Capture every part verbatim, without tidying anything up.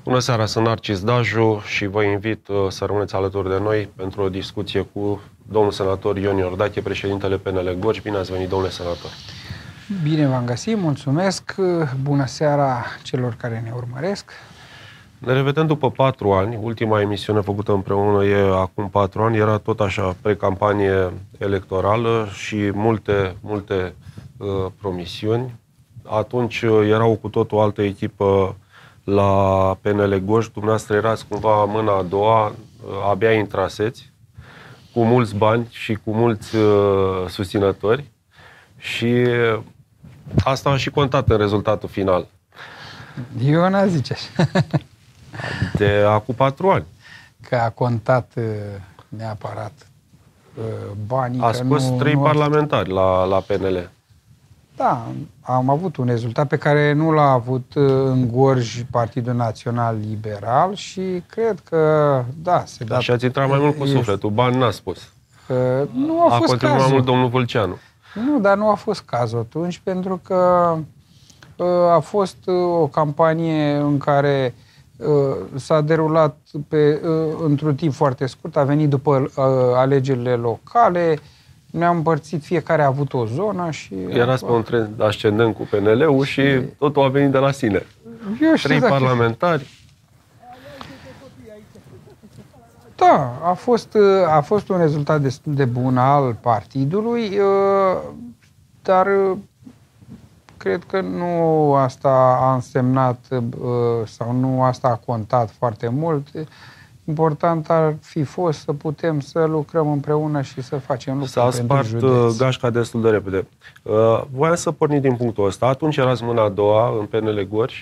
Bună seara, sunt Narcis Daju și vă invit uh, să rămâneți alături de noi pentru o discuție cu domnul senator Ion Iordache, președintele P N L Gorj. Bine ați venit, domnule senator! Bine v-am găsit, mulțumesc! Bună seara celor care ne urmăresc! Ne revedem după patru ani. Ultima emisiune făcută împreună e acum patru ani. Era tot așa pre-campanie electorală și multe, multe uh, promisiuni. Atunci uh, era o cu tot o altă echipă la P N L Gorj. Dumneavoastră erați cumva mâna a doua, uh, abia intraseți, cu mulți bani și cu mulți uh, susținători. Și uh, asta a și contat în rezultatul final. Eu n-aș zice așa. De acum patru ani. Că a contat neapărat banii. A scos nu, trei nu parlamentari la, la P N L. Da, am avut un rezultat pe care nu l-a avut în Gorj Partidul Național Liberal și cred că, da, se da. Și ați intrat mai mult cu sufletul, bani n-a spus. Că nu a, a fost contribuit mai mult domnul Vâlceanu. Nu, dar nu a fost cazul atunci, pentru că a fost o campanie în care s-a derulat pe, într-un timp foarte scurt, a venit după alegerile locale, ne-am împărțit, fiecare a avut o zonă și... Erați pe un trend ascendent cu P N L-ul și, și totul a venit de la sine. Eu știu, Trei dacă... parlamentari. Da, a fost, a fost un rezultat destul de bun al partidului, dar cred că nu asta a însemnat sau nu asta a contat foarte mult. Important ar fi fost să putem să lucrăm împreună și să facem lucruri S-a spart gașca destul de repede. Voiam să pornim din punctul ăsta. Atunci erați mâna a doua în P N L Gorj,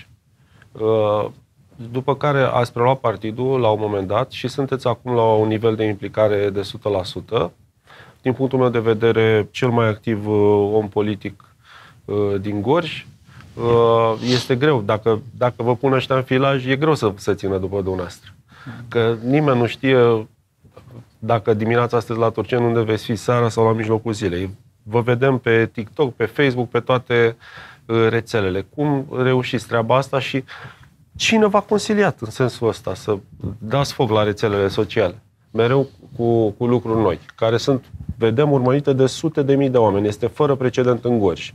după care ați preluat partidul la un moment dat și sunteți acum la un nivel de implicare de o sută la sută. Din punctul meu de vedere, cel mai activ om politic din Gorj. Este greu. Dacă, dacă vă pun ăștia în filaj, e greu să se țină după dumneavoastră. Că nimeni nu știe dacă dimineața sunteți la Turceni, unde veți fi seara sau la mijlocul zilei. Vă vedem pe TikTok, pe Facebook, pe toate rețelele. Cum reușiți treaba asta și cine v-a consiliat în sensul ăsta să dați foc la rețelele sociale? Mereu cu, cu lucruri noi, care sunt, vedem, urmărite de sute de mii de oameni. Este fără precedent în Gorj.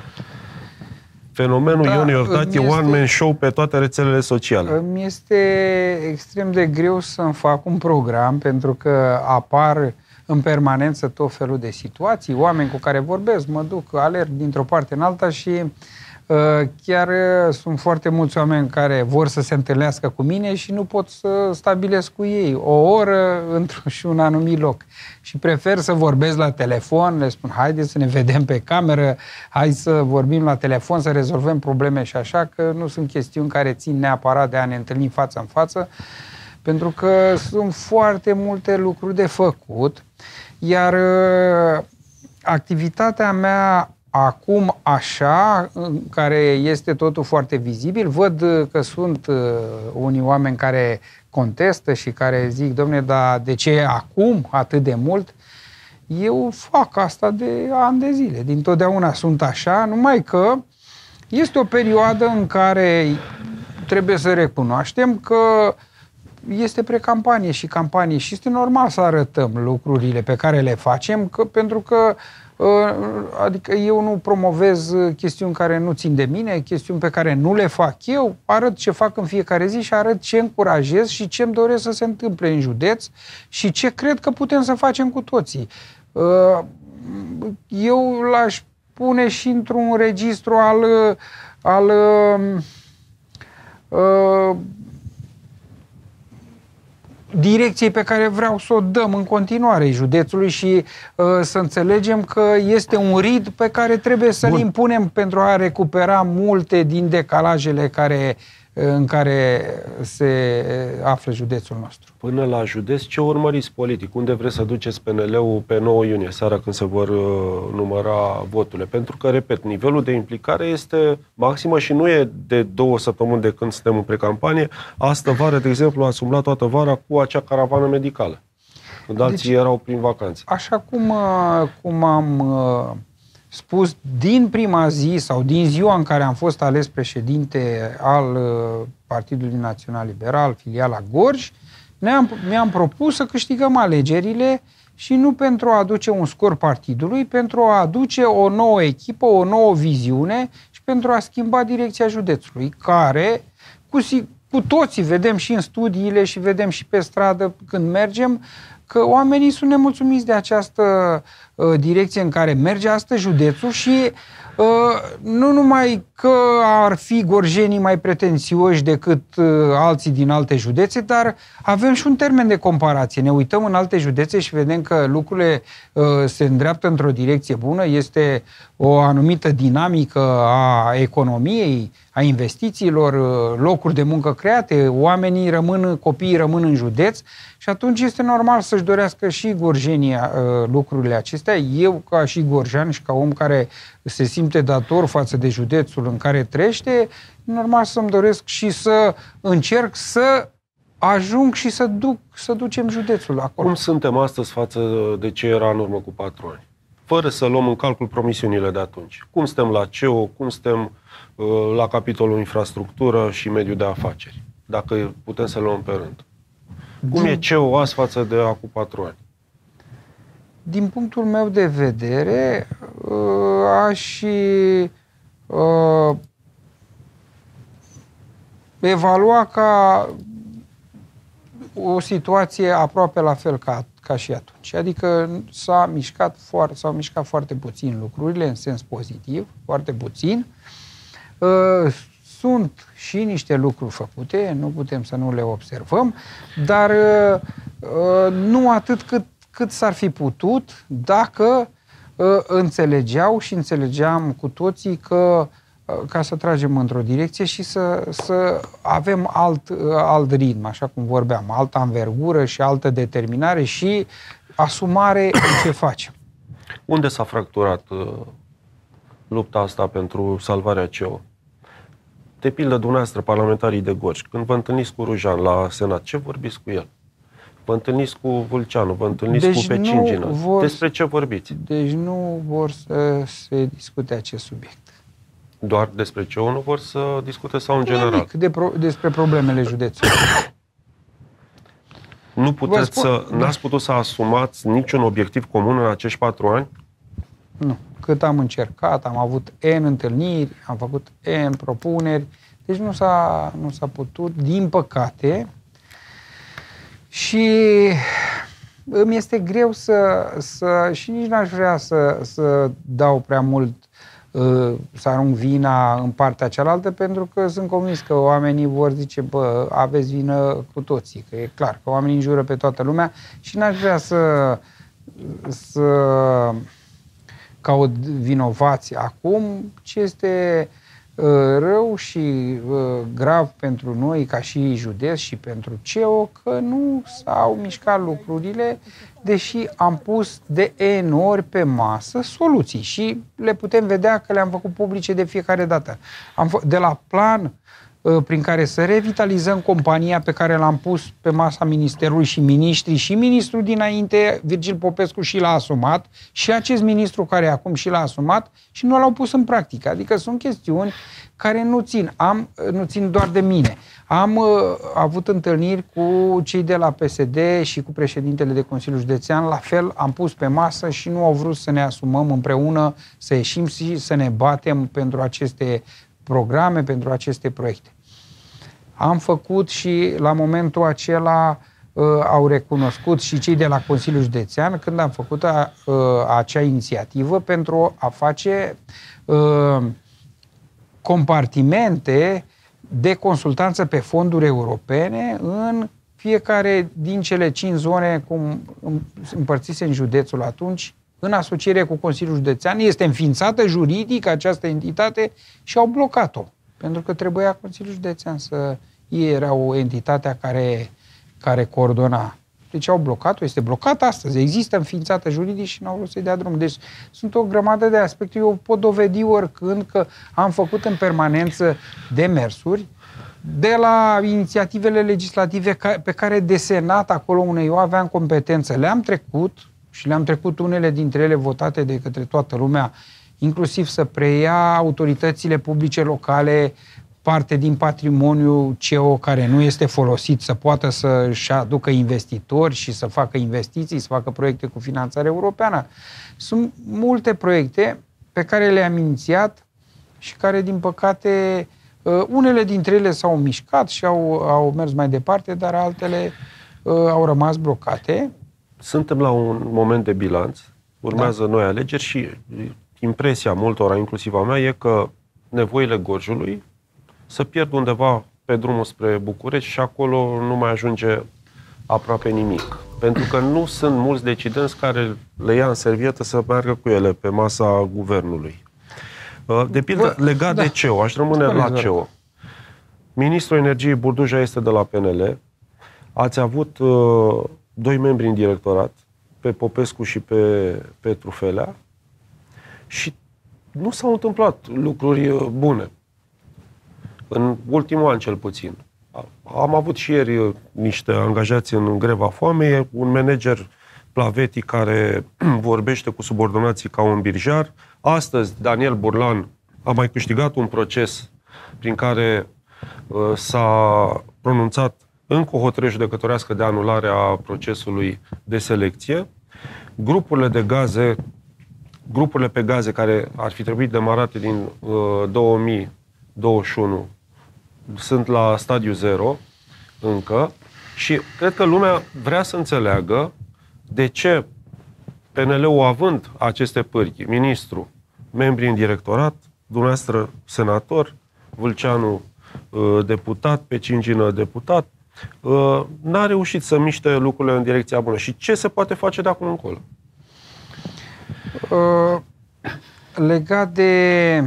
Fenomenul da, Ion Iordache, este, one man show pe toate rețelele sociale. Îmi este extrem de greu să-mi fac un program, pentru că apar în permanență tot felul de situații, oameni cu care vorbesc, mă duc, alerg dintr-o parte în alta și uh, chiar uh, sunt foarte mulți oameni care vor să se întâlnească cu mine și nu pot să stabilesc cu ei o oră într-un și un anumit loc. Și prefer să vorbesc la telefon, le spun, haideți să ne vedem pe cameră, hai să vorbim la telefon, să rezolvăm probleme și așa, că nu sunt chestiuni care țin neapărat de a ne întâlni față în față, pentru că sunt foarte multe lucruri de făcut, iar uh, activitatea mea acum așa, în care este totul foarte vizibil, văd că sunt uh, unii oameni care contestă și care zic, dom'le, dar de ce acum atât de mult? Eu fac asta de ani de zile, dintotdeauna sunt așa, numai că este o perioadă în care trebuie să recunoaștem că este precampanie și campanie și este normal să arătăm lucrurile pe care le facem, că, pentru că adică eu nu promovez chestiuni care nu țin de mine, chestiuni pe care nu le fac eu, arăt ce fac în fiecare zi și arăt ce încurajez și ce îmi doresc să se întâmple în județ și ce cred că putem să facem cu toții. Eu l-aș pune și într-un registru al, al direcției pe care vreau să o dăm în continuare județului și uh, să înțelegem că este un rid pe care trebuie să-l Bun. impunem pentru a recupera multe din decalajele care, în care se află județul nostru. Până la județ, ce urmăriți politic? Unde vreți să duceți P N L-ul pe nouă iunie, seara când se vor uh, număra voturile? Pentru că, repet, nivelul de implicare este maximă și nu e de două săptămâni de când suntem în precampanie. Astă vară, de exemplu, ați umblat toată vara cu acea caravană medicală, când alții deci, erau prin vacanțe. Așa cum, cum am spus din prima zi sau din ziua în care am fost ales președinte al Partidului Național Liberal, filiala Gorj, ne-am, mi-am propus să câștigăm alegerile și nu pentru a aduce un scor partidului, pentru a aduce o nouă echipă, o nouă viziune și pentru a schimba direcția județului, care cu, cu toții vedem și în studiile și vedem și pe stradă când mergem, că oamenii sunt nemulțumiți de această uh, direcție în care merge astăzi județul și uh, nu numai că ar fi gorjenii mai pretențioși decât uh, alții din alte județe, dar avem și un termen de comparație. Ne uităm în alte județe și vedem că lucrurile uh, se îndreaptă într-o direcție bună, este o anumită dinamică a economiei, a investițiilor, uh, locuri de muncă create, oamenii rămân, copiii rămân în județ și atunci este normal să-și dorească și gorjenii uh, lucrurile acestea. Eu, ca și gorjean și ca om care se simte dator față de județul în care trăiește, normal să-mi doresc și să încerc să ajung și să duc, să ducem județul acolo. Cum suntem astăzi față de ce era în urmă cu patru ani? Fără să luăm în calcul promisiunile de atunci. Cum suntem la C E O, cum suntem uh, la capitolul infrastructură și mediul de afaceri? Dacă putem să luăm pe rând. Cum din, e C E O azi față de acum patru ani? Din punctul meu de vedere, uh, aș uh, evalua ca o situație aproape la fel ca, ca și atunci. Adică s-a mișcat foarte, s-au mișcat foarte puțin lucrurile, în sens pozitiv, foarte puțin. Uh, sunt și niște lucruri făcute, nu putem să nu le observăm, dar uh, nu atât cât, cât s-ar fi putut dacă uh, înțelegeau și înțelegeam cu toții că ca să tragem într-o direcție și să, să avem alt, alt ritm, așa cum vorbeam, altă anvergură și altă determinare și asumare în ce facem. Unde s-a fracturat uh, lupta asta pentru salvarea C E O? De pildă, dumneavoastră, parlamentarii de Gorj, când vă întâlniți cu Rujan la Senat, ce vorbiți cu el? Vă întâlniți cu Vulceanu, vă întâlniți deci cu Pecingină. Vor, Despre ce vorbiți? Deci nu vor să se discute acest subiect. Doar despre C E O nu vor să discute sau în Nimic general? De pro, despre problemele județului. Nu puteți spun, să, n-ați putut să asumați niciun obiectiv comun în acești patru ani? Nu. Cât am încercat, am avut N întâlniri, am făcut N propuneri, deci nu s-a, nu s-a putut, din păcate. Și îmi este greu să, să și nici n-aș vrea să, să dau prea mult, să arunc vina în partea cealaltă, pentru că sunt convins că oamenii vor zice, bă, aveți vină cu toții, că e clar că oamenii înjură pe toată lumea și n-aș vrea să, să caut vinovați acum, ce este uh, rău și uh, grav pentru noi ca și județ și pentru C E O, că nu s-au mișcat lucrurile, deși am pus de N ori pe masă soluții și le putem vedea că le-am făcut publice de fiecare dată. Am fă- de la plan uh, prin care să revitalizăm compania pe care l-am pus pe masa Ministerului și miniștrii și ministrul dinainte, Virgil Popescu, și l-a asumat, și acest ministru care acum și l-a asumat și nu l-au pus în practică. Adică sunt chestiuni care nu țin, am, nu țin doar de mine. Am uh, avut întâlniri cu cei de la P S D și cu președintele de Consiliul Județean, la fel am pus pe masă și nu au vrut să ne asumăm împreună, să ieșim și să ne batem pentru aceste programe, pentru aceste proiecte. Am făcut și la momentul acela uh, au recunoscut și cei de la Consiliul Județean când am făcut a, uh, acea inițiativă pentru a face uh, compartimente de consultanță pe fonduri europene în fiecare din cele cinci zone, cum împărțise în județul atunci, în asociere cu Consiliul Județean. Este înființată juridic această entitate și au blocat-o. Pentru că trebuia Consiliul Județean să... Ei erau entitatea care, care coordona. Deci au blocat-o, este blocată astăzi. Există înființată juridic și nu au vrut să-i dea drum. Deci sunt o grămadă de aspecte. Eu pot dovedi oricând că am făcut în permanență demersuri de la inițiativele legislative pe care de Senat, acolo unde eu aveam competență, le-am trecut și le-am trecut unele dintre ele votate de către toată lumea inclusiv să preia autoritățile publice locale parte din patrimoniul C E O care nu este folosit, să poată să-și aducă investitori și să facă investiții, să facă proiecte cu finanțare europeană. Sunt multe proiecte pe care le-am inițiat și care, din păcate, unele dintre ele s-au mișcat și au, au mers mai departe, dar altele uh, au rămas blocate. Suntem la un moment de bilanț, urmează da. noi alegeri și impresia multora, inclusiv a mea, e că nevoile Gorjului să pierd undeva pe drumul spre București și acolo nu mai ajunge aproape nimic. Pentru că nu sunt mulți decidenți care le ia în servietă să meargă cu ele pe masa guvernului. De pildă, legat da. de C E O, aș rămâne Spune-ți la C E O. Ministrul Energiei Burduja este de la P N L. Ați avut uh, doi membri în directorat, pe Popescu și pe Petru Felea, și nu s-au întâmplat lucruri bune. În ultimul an, cel puțin. Am avut și ieri niște angajați în greva foamei, un manager Plaveti care vorbește cu subordonații ca un birjar. Astăzi, Daniel Burlan a mai câștigat un proces prin care uh, s-a pronunțat încă o hotărâre judecătorească de anulare a procesului de selecție. Grupurile de gaze, grupurile pe gaze care ar fi trebuit demarate din uh, două mii douăzeci și unu sunt la stadiu zero încă și cred că lumea vrea să înțeleagă de ce P N L-ul, având aceste pârghi, ministru, membri în directorat, dumneavoastră senator, Vâlceanu deputat, pe Cingină deputat, n-a reușit să miște lucrurile în direcția bună. Și ce se poate face de acum încolo? Uh, legat de...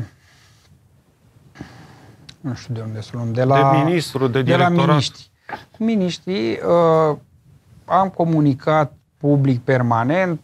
nu știu de unde să luăm, de la... De ministru, de directorat. De la miniștri. Cu miniștrii uh, am comunicat public permanent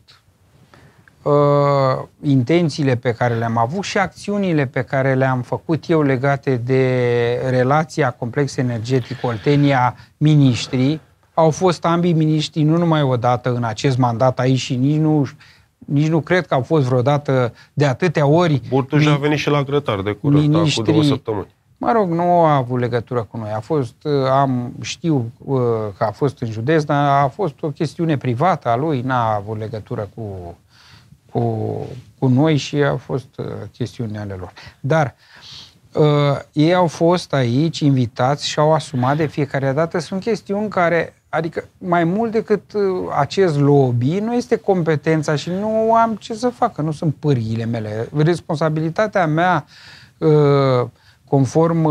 uh, intențiile pe care le-am avut și acțiunile pe care le-am făcut eu legate de relația complex energetic Oltenia-miniștrii. Au fost ambii miniștri nu numai o dată în acest mandat aici și nici nu, nici nu cred că au fost vreodată de atâtea ori. Burduja a venit și la grătar de curând, acum două săptămâni. Mă rog, nu a avut legătură cu noi. A fost, am, știu că a fost în județ, dar a fost o chestiune privată a lui, n-a avut legătură cu, cu, cu noi și a fost chestiunea ale lor. Dar uh, ei au fost aici invitați și au asumat de fiecare dată. Sunt chestiuni care, adică mai mult decât acest lobby, nu este competența și nu am ce să fac, că nu sunt pârghile mele. Responsabilitatea mea uh, conform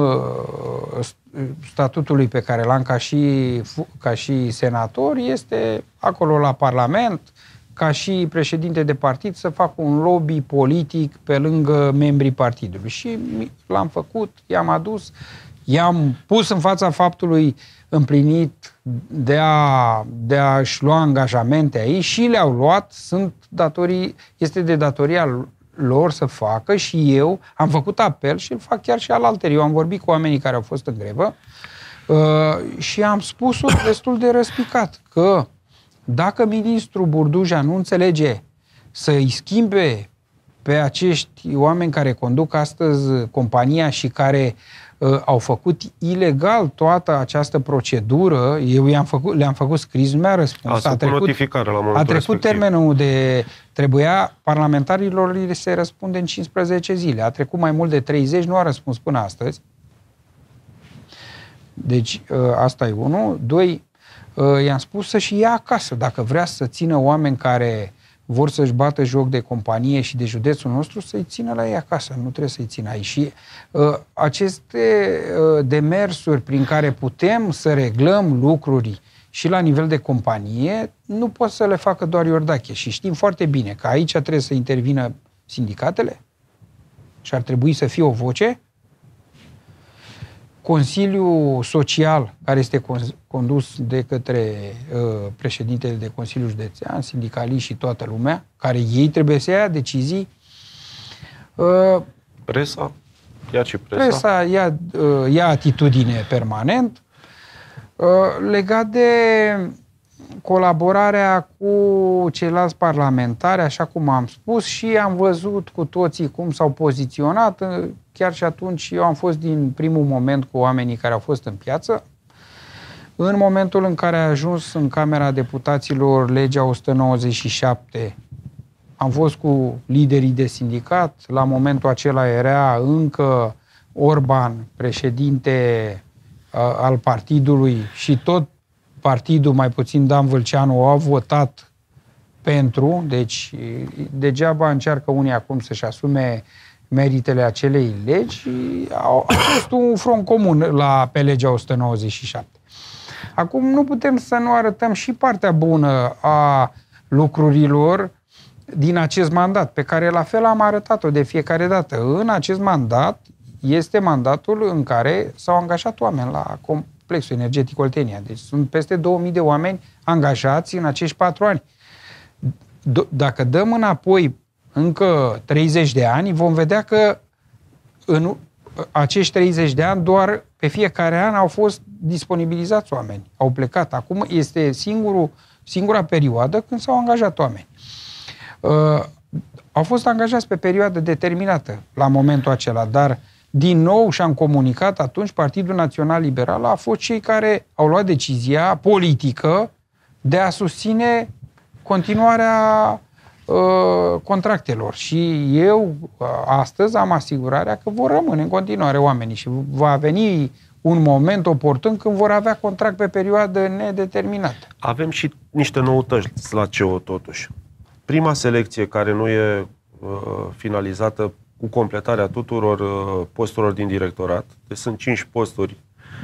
statutului pe care l-am ca și, ca și senator, este acolo la Parlament, ca și președinte de partid, să fac un lobby politic pe lângă membrii partidului. Și l-am făcut, i-am adus, i-am pus în fața faptului împlinit de, a, de a-și lua angajamente aici și le-au luat, sunt datorii, este de datoria lor să facă și eu am făcut apel și îl fac chiar și alaltări. Eu am vorbit cu oamenii care au fost în grevă uh, și am spus-o destul de răspicat că dacă ministrul Burduja nu înțelege să-i schimbe pe acești oameni care conduc astăzi compania și care uh, au făcut ilegal toată această procedură, eu i-am făcut, le-am făcut scris, nu mi-a răspuns. A, a trecut, notificare la momentul a trecut respectiv. Termenul de... Trebuia parlamentarilor li se răspunde în cincisprezece zile. A trecut mai mult de treizeci, nu a răspuns până astăzi. Deci uh, asta e unul. Doi, uh, i-am spus să-și ia acasă. Dacă vrea să țină oameni care vor să-și bată joc de companie și de județul nostru, să-i țină la ei acasă, nu trebuie să-i țină aici. Și uh, aceste uh, demersuri prin care putem să reglăm lucruri și la nivel de companie, nu pot să le facă doar Iordache. Și știm foarte bine că aici trebuie să intervină sindicatele și ar trebui să fie o voce. Consiliul Social, care este condus de către uh, președintele de Consiliul Județean, sindicaliști și toată lumea, care ei trebuie să ia decizii. Uh, presa? Ia și presa? Presa ia, uh, ia atitudine permanent. Uh, legat de colaborarea cu ceilalți parlamentari, așa cum am spus, și am văzut cu toții cum s-au poziționat. Chiar și atunci eu am fost din primul moment cu oamenii care au fost în piață. În momentul în care a ajuns în Camera Deputaților legea o sută nouăzeci și șapte, am fost cu liderii de sindicat. La momentul acela era încă Orban, președinte uh, al partidului, și tot partidul, mai puțin Dan Vâlceanu, au votat pentru. Deci degeaba încearcă unii acum să-și asume meritele acelei legi. A fost un front comun la, pe legea o sută nouăzeci și șapte. Acum nu putem să nu arătăm și partea bună a lucrurilor din acest mandat, pe care la fel am arătat-o de fiecare dată. În acest mandat este mandatul în care s-au angajat oameni la complexul energetic Oltenia. Deci sunt peste două mii de oameni angajați în acești patru ani. D- dacă dăm înapoi încă treizeci de ani, vom vedea că în acești treizeci de ani doar pe fiecare an au fost disponibilizați oameni. Au plecat. Acum este singurul, singura perioadă când s-au angajat oameni. Uh, au fost angajați pe perioadă determinată la momentul acela, dar din nou și-am comunicat atunci, Partidul Național Liberal a fost cei care au luat decizia politică de a susține continuarea uh, contractelor. Și eu uh, astăzi am asigurarea că vor rămâne în continuare oamenii și va veni un moment oportun când vor avea contract pe perioadă nedeterminată. Avem și niște noutăți la C E O totuși. Prima selecție care nu e uh, finalizată cu completarea tuturor uh, posturilor din directorat, deci sunt cinci posturi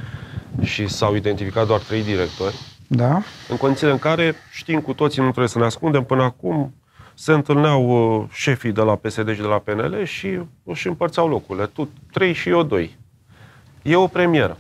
și s-au identificat doar trei directori. Da. În condițiile în care știm cu toții, nu trebuie să ne ascundem, până acum se întâlneau uh, șefii de la P S D și de la P N L și își împărțeau locurile. Tu trei și eu doi. E o premieră.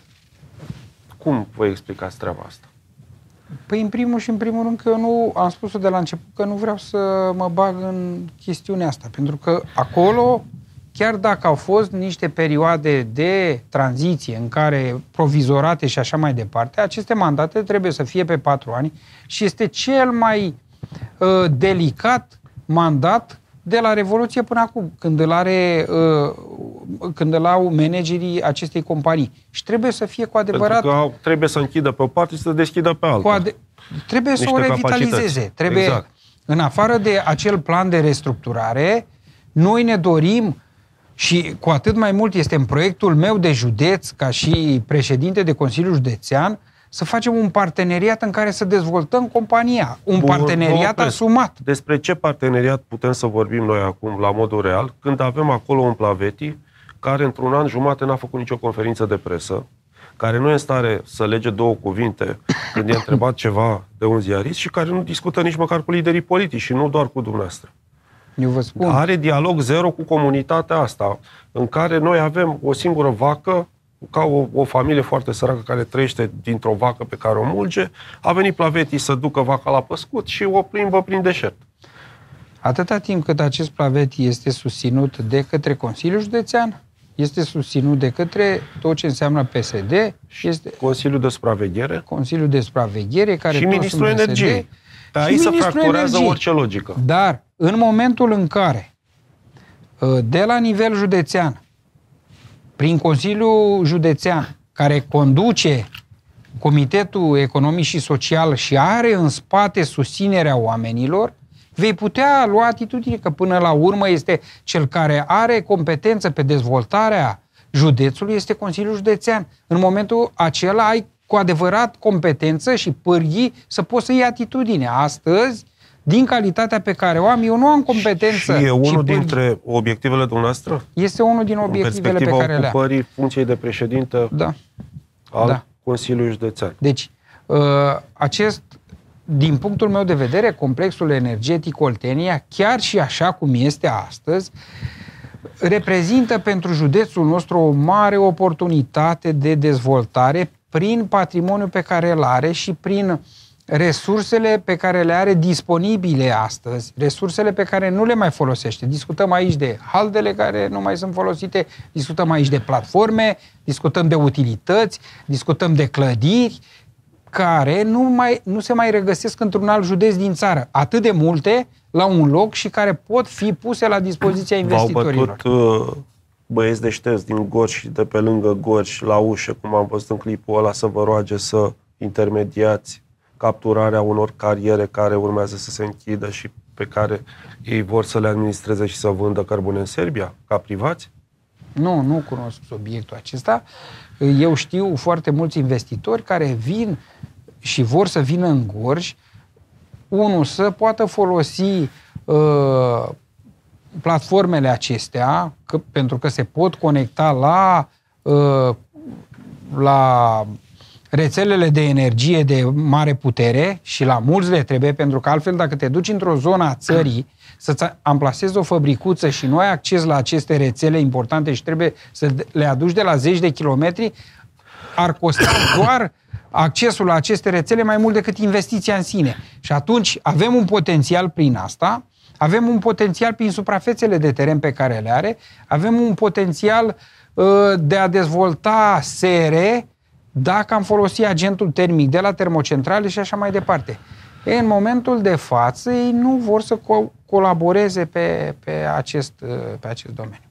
Cum vă explicați treaba asta? Păi în primul și în primul rând că eu nu, am spus-o de la început, că nu vreau să mă bag în chestiunea asta, pentru că acolo, chiar dacă au fost niște perioade de tranziție în care provizorate și așa mai departe, aceste mandate trebuie să fie pe patru ani și este cel mai uh, delicat mandat de la Revoluție până acum, când îl are, uh, când îl au managerii acestei companii. Și trebuie să fie cu adevărat... Pentru că trebuie să închidă pe o parte și să deschidă pe alta. Ade- trebuie să o revitalizeze. Trebuie, exact. În afară de acel plan de restructurare, noi ne dorim, și cu atât mai mult este în proiectul meu de județ, ca și președinte de Consiliul Județean, să facem un parteneriat în care să dezvoltăm compania. Un Bun, parteneriat asumat. Despre ce parteneriat putem să vorbim noi acum, la modul real, când avem acolo un Plaveti care într-un an jumate n-a făcut nicio conferință de presă, care nu e în stare să lege două cuvinte când e întrebat ceva de un ziarist și care nu discută nici măcar cu liderii politici și nu doar cu dumneavoastră. Eu vă spun. Are dialog zero cu comunitatea asta, în care noi avem o singură vacă, ca o, o familie foarte săracă care trăiește dintr-o vacă pe care o mulge, a venit Plaveti să ducă vaca la păscut și o plimbă prin deșert. Atâta timp cât acest Plaveti este susținut de către Consiliul Județean, este susținut de către tot ce înseamnă P S D, este Consiliul de Supraveghere, Consiliul de Supraveghere, care și Ministrul Energiei. Dar aici se fracturează orice logică. Dar în momentul în care de la nivel județean, prin Consiliul Județean, care conduce Comitetul Economic și Social și are în spate susținerea oamenilor, vei putea lua atitudine, că până la urmă este cel care are competență pe dezvoltarea județului, este Consiliul Județean. În momentul acela ai cu adevărat competență și pârghii să poți să iei atitudine. Astăzi, din calitatea pe care o am, eu nu am competență. Și e unul și dintre obiectivele dumneavoastră? Este unul din obiectivele pe care le am. În ocupării funcției de președinte da. al da. Consiliului Județean. Deci, acest, din punctul meu de vedere, complexul energetic Oltenia, chiar și așa cum este astăzi, reprezintă pentru județul nostru o mare oportunitate de dezvoltare prin patrimoniul pe care îl are și prin resursele pe care le are disponibile astăzi, resursele pe care nu le mai folosește. Discutăm aici de haldele care nu mai sunt folosite, discutăm aici de platforme, discutăm de utilități, discutăm de clădiri, care nu, mai, nu se mai regăsesc într-un alt județ din țară. Atât de multe la un loc și care pot fi puse la dispoziția investitorilor. V-au bătut uh, băieți deștepți din Gorj și de pe lângă Gorj la ușă, cum am văzut în clipul ăla, să vă roage să intermediați capturarea unor cariere care urmează să se închidă și pe care ei vor să le administreze și să vândă cărbune în Serbia, ca privați? Nu, nu cunosc subiectul acesta. Eu știu foarte mulți investitori care vin și vor să vină în Gorj, unul, să poată folosi uh, platformele acestea, că, pentru că se pot conecta la, uh, la rețelele de energie de mare putere și la mulți le trebuie, pentru că altfel dacă te duci într-o zonă a țării să-ți amplasezi o fabricuță și nu ai acces la aceste rețele importante și trebuie să le aduci de la zeci de kilometri, ar costa doar accesul la aceste rețele mai mult decât investiția în sine. Și atunci avem un potențial prin asta, avem un potențial prin suprafețele de teren pe care le are, avem un potențial uh, de a dezvolta sere dacă am folosit agentul termic de la termocentrale și așa mai departe. E, în momentul de față, ei nu vor să co- colaboreze pe, pe, acest, pe acest domeniu.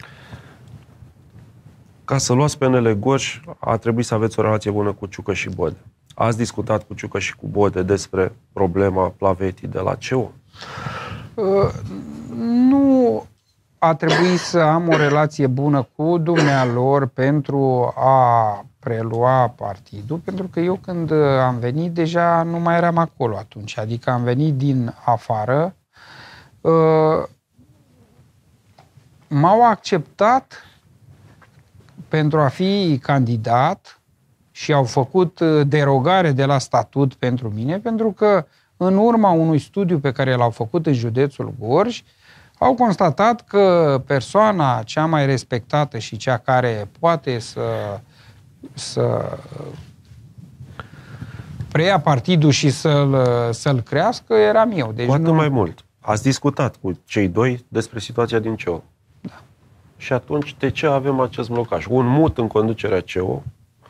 Ca să luați P N L Gorj, a trebuit să aveți o relație bună cu Ciucă și Bode. Ați discutat cu Ciucă și cu Bode despre problema plavetii de la C E O? Uh, nu a trebuit să am o relație bună cu dumnealor pentru a prelua partidul, pentru că eu când am venit deja nu mai eram acolo atunci, adică am venit din afară. M-au acceptat pentru a fi candidat și au făcut derogare de la statut pentru mine, pentru că în urma unui studiu pe care l-au făcut în județul Gorj, au constatat că persoana cea mai respectată și cea care poate să să preia partidul și să-l, să-l crească, eram eu. Deci cu atât nu... mai mult. Ați discutat cu cei doi despre situația din C E O. Da. Și atunci, de ce avem acest blocaj? Un mut în conducerea C E O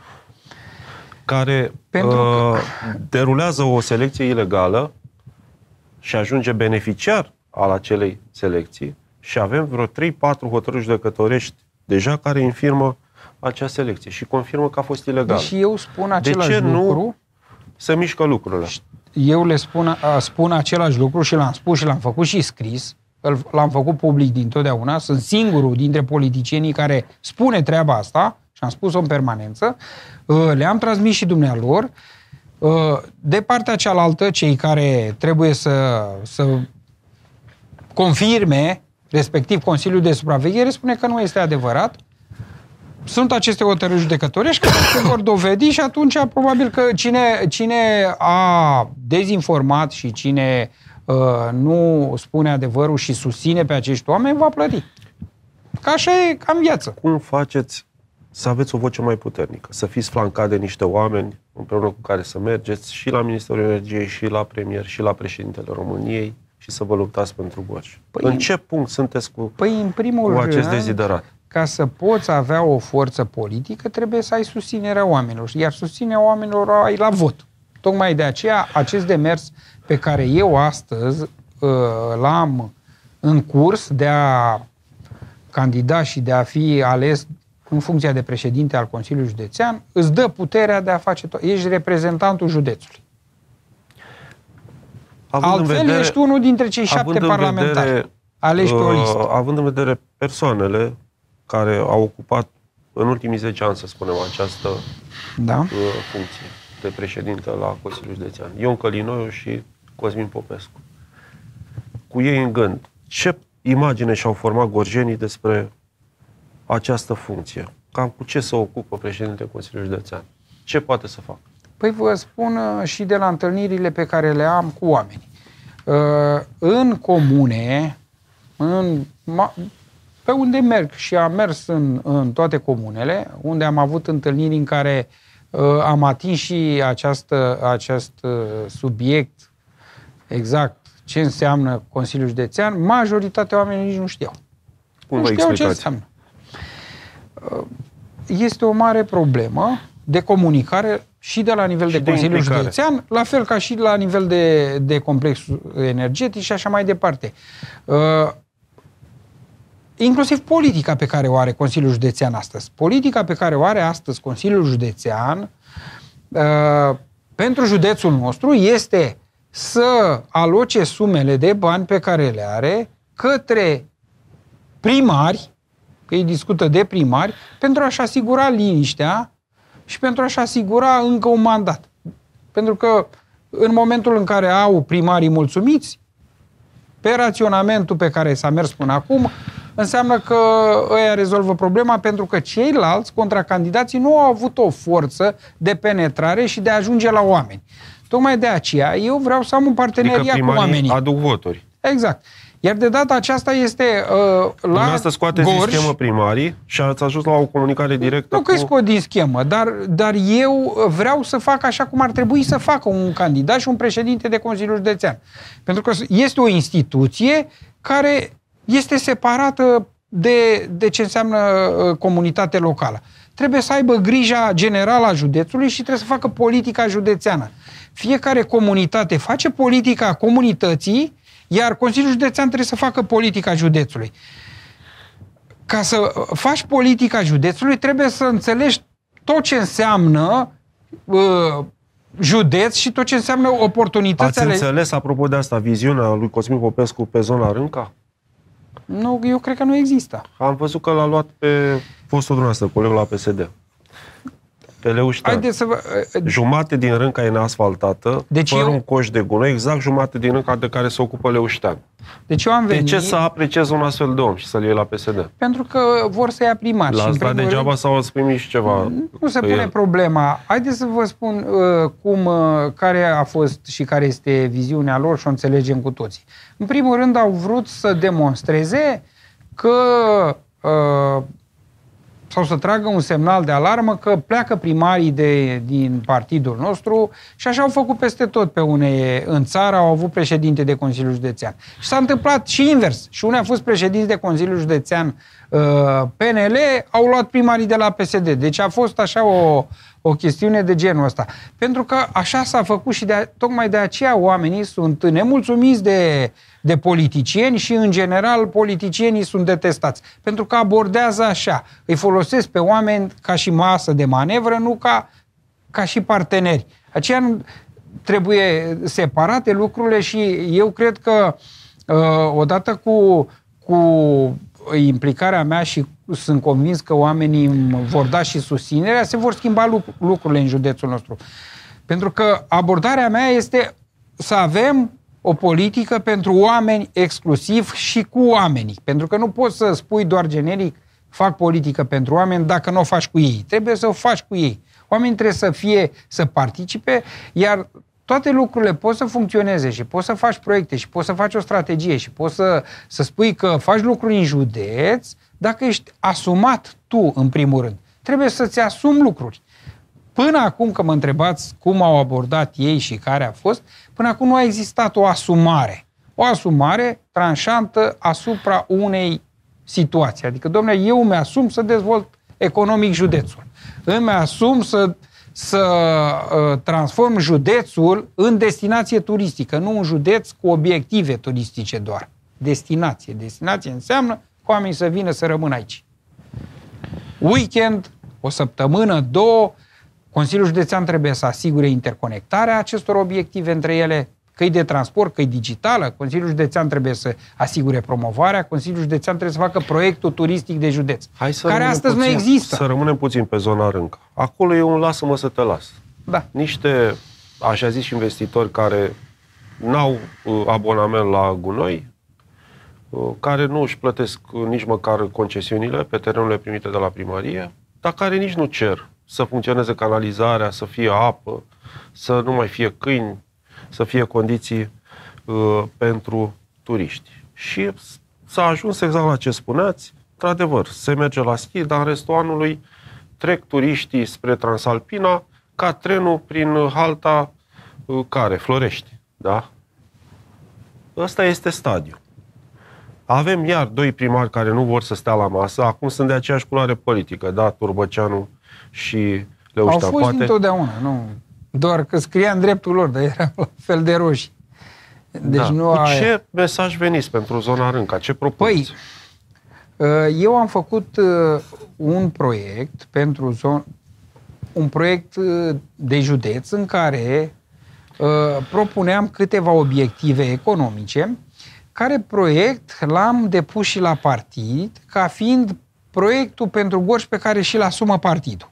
care Pentru uh, că... derulează o selecție ilegală și ajunge beneficiar al acelei selecții și avem vreo trei patru hotărâri judecătorești deja care infirmă acea selecție și confirmă că a fost ilegal. Și eu spun același de ce lucru. Nu se mișcă lucrurile? Eu le spun, spun același lucru și l-am spus și l-am făcut și scris. L-am făcut public dintotdeauna. Sunt singurul dintre politicienii care spune treaba asta și am spus-o în permanență. Le-am transmis și dumnealor. De partea cealaltă, cei care trebuie să, să confirme, respectiv Consiliul de Supraveghere, spune că nu este adevărat. Sunt aceste hotărâri judecătorești care se vor dovedi și atunci probabil că cine, cine a dezinformat și cine uh, nu spune adevărul și susține pe acești oameni va plăti. Ca așa e, ca în viață. Cum faceți să aveți o voce mai puternică? Să fiți flancat de niște oameni împreună cu care să mergeți și la Ministerul Energiei, și la Premier, și la președintele României și să vă luptați pentru Gorj? Păi, în ce punct sunteți cu, păi, în primul cu acest rând, deziderat? Ca să poți avea o forță politică, trebuie să ai susținerea oamenilor. Iar susținerea oamenilor ai la vot. Tocmai de aceea, acest demers pe care eu astăzi uh, l-am în curs de a candida și de a fi ales în funcția de președinte al Consiliului Județean, îți dă puterea de a face tot. Ești reprezentantul județului. Având Altfel în vedere, ești unul dintre cei șapte parlamentari vedere, aleși pe o listă. Uh, având în vedere persoanele care au ocupat în ultimii zece ani, să spunem, această da? uh, funcție de președinte la Consiliul Județean. Ion Călinoiu și Cosmin Popescu. Cu ei în gând, ce imagine și-au format gorjenii despre această funcție? Cam cu ce se ocupă președintele Consiliului Județean? Ce poate să facă? Păi vă spun și de la întâlnirile pe care le am cu oamenii. Uh, în comune, în, pe unde merg și am mers în, în toate comunele, unde am avut întâlniri în care uh, am atins și această, acest uh, subiect exact ce înseamnă Consiliul Județean, majoritatea oamenilor nici nu știau. Cum nu vă știau explicați? ce înseamnă. Uh, este o mare problemă de comunicare și de la nivel de, de Consiliul Județean, la fel ca și la nivel de, de complex energetic și așa mai departe. Uh, inclusiv politica pe care o are Consiliul Județean astăzi. Politica pe care o are astăzi Consiliul Județean uh, pentru județul nostru este să aloce sumele de bani pe care le are către primari, că ei discută de primari, pentru a-și asigura liniștea și pentru a-și asigura încă un mandat. Pentru că în momentul în care au primarii mulțumiți, pe raționamentul pe care s-a mers până acum, înseamnă că ăia rezolvă problema, pentru că ceilalți contracandidații nu au avut o forță de penetrare și de a ajunge la oameni. Tocmai de aceea eu vreau să am un parteneriat adică cu oamenii. Aduc voturi. Exact. Iar de data aceasta este uh, la Dumneavoastră scoateți din schemă primarii și ați ajuns la o comunicare directă. Nu cu... că scot din schemă, dar, dar eu vreau să fac așa cum ar trebui să facă un candidat și un președinte de Consiliul Județean. Pentru că este o instituție care este separată de, de ce înseamnă uh, comunitate locală. Trebuie să aibă grija generală a județului și trebuie să facă politica județeană. Fiecare comunitate face politica comunității, iar Consiliul Județean trebuie să facă politica județului. Ca să faci politica județului, trebuie să înțelegi tot ce înseamnă uh, județ și tot ce înseamnă oportunități. Ați ale... înțeles, apropo de asta, viziunea lui Cosmin Popescu pe zona Rânca? Nu, eu cred că nu există. Am văzut că l-a luat pe fostul dumneavoastră, colegul la P S D. Pe Leuștean. Să vă... Jumate din Rânca e neasfaltată, deci fără eu... un coș de gunoi, exact jumate din Rânca de care se ocupă Leuștean. Deci eu am venit... De ce să apreciez un astfel de om și să-l iei la P S D? Pentru că vor să ia primar. La asta degeaba rând... sau ați primit și ceva? Nu se pune el. problema. Haideți să vă spun uh, cum, uh, care a fost și care este viziunea lor și o înțelegem cu toții. În primul rând au vrut să demonstreze că... Uh, sau să tragă un semnal de alarmă că pleacă primarii de, din partidul nostru și așa au făcut peste tot pe unei în țară, au avut președinte de Consiliul Județean. Și s-a întâmplat și invers. Și unii au fost președinți de Consiliul Județean uh, P N L, au luat primarii de la P S D. Deci a fost așa o, o chestiune de genul ăsta. Pentru că așa s-a făcut și de, tocmai de aceea oamenii sunt nemulțumiți de, de politicieni și, în general, politicienii sunt detestați. Pentru că abordează așa. Îi folosesc pe oameni ca și masă de manevră, nu ca, ca și parteneri. Aceea trebuie separate lucrurile și eu cred că uh, odată cu, cu implicarea mea și sunt convins că oamenii vor da și susținerea, se vor schimba lucrurile în județul nostru. Pentru că abordarea mea este să avem o politică pentru oameni exclusiv și cu oamenii. Pentru că nu poți să spui doar generic fac politică pentru oameni dacă nu o faci cu ei. Trebuie să o faci cu ei. Oamenii trebuie să fie, să participe, iar toate lucrurile poți să funcționeze și poți să faci proiecte și poți să faci o strategie și poți să, să spui că faci lucruri în județ dacă ești asumat tu, în primul rând. Trebuie să-ți asumi lucruri. Până acum, că mă întrebați cum au abordat ei și care a fost, până acum nu a existat o asumare. O asumare tranșantă asupra unei situații. Adică, domnule, eu mi-asum să dezvolt economic județul. Îmi asum să, să uh, transform județul în destinație turistică, nu un județ cu obiective turistice doar. Destinație. Destinație înseamnă că oamenii să vină să rămână aici. Weekend, o săptămână, două, Consiliul Județean trebuie să asigure interconectarea acestor obiective între ele, căi de transport, căi digitală. Consiliul Județean trebuie să asigure promovarea, Consiliul Județean trebuie să facă proiectul turistic de județ, care astăzi puțin, nu există. Să rămânem puțin pe zona Rânca. Acolo e un lasă-mă să te las. Da. Niște, așa zis, investitori care n-au abonament la gunoi, care nu își plătesc nici măcar concesiunile pe terenurile primite de la primărie, dar care nici nu cer să funcționeze canalizarea, să fie apă, să nu mai fie câini, să fie condiții uh, pentru turiști. Și s-a ajuns exact la ce spuneați. Într-adevăr, se merge la schi, dar în restul anului trec turiștii spre Transalpina ca trenul prin halta uh, care? Florești. Da? Ăsta este stadiul. Avem iar doi primari care nu vor să stea la masă, acum sunt de aceeași culoare politică, da? Turbăceanu și Leu Au știa, fost poate... întotdeauna, nu. Doar că scria în dreptul lor, dar era la fel de roșii. Deci da. nu Cu a... ce mesaj veniți pentru zona Rânca? Ce propuneți? Păi, eu am făcut un proiect pentru zon... un proiect de județ în care propuneam câteva obiective economice, care proiect l-am depus și la partid ca fiind proiectul pentru Gorj pe care și-l asumă partidul.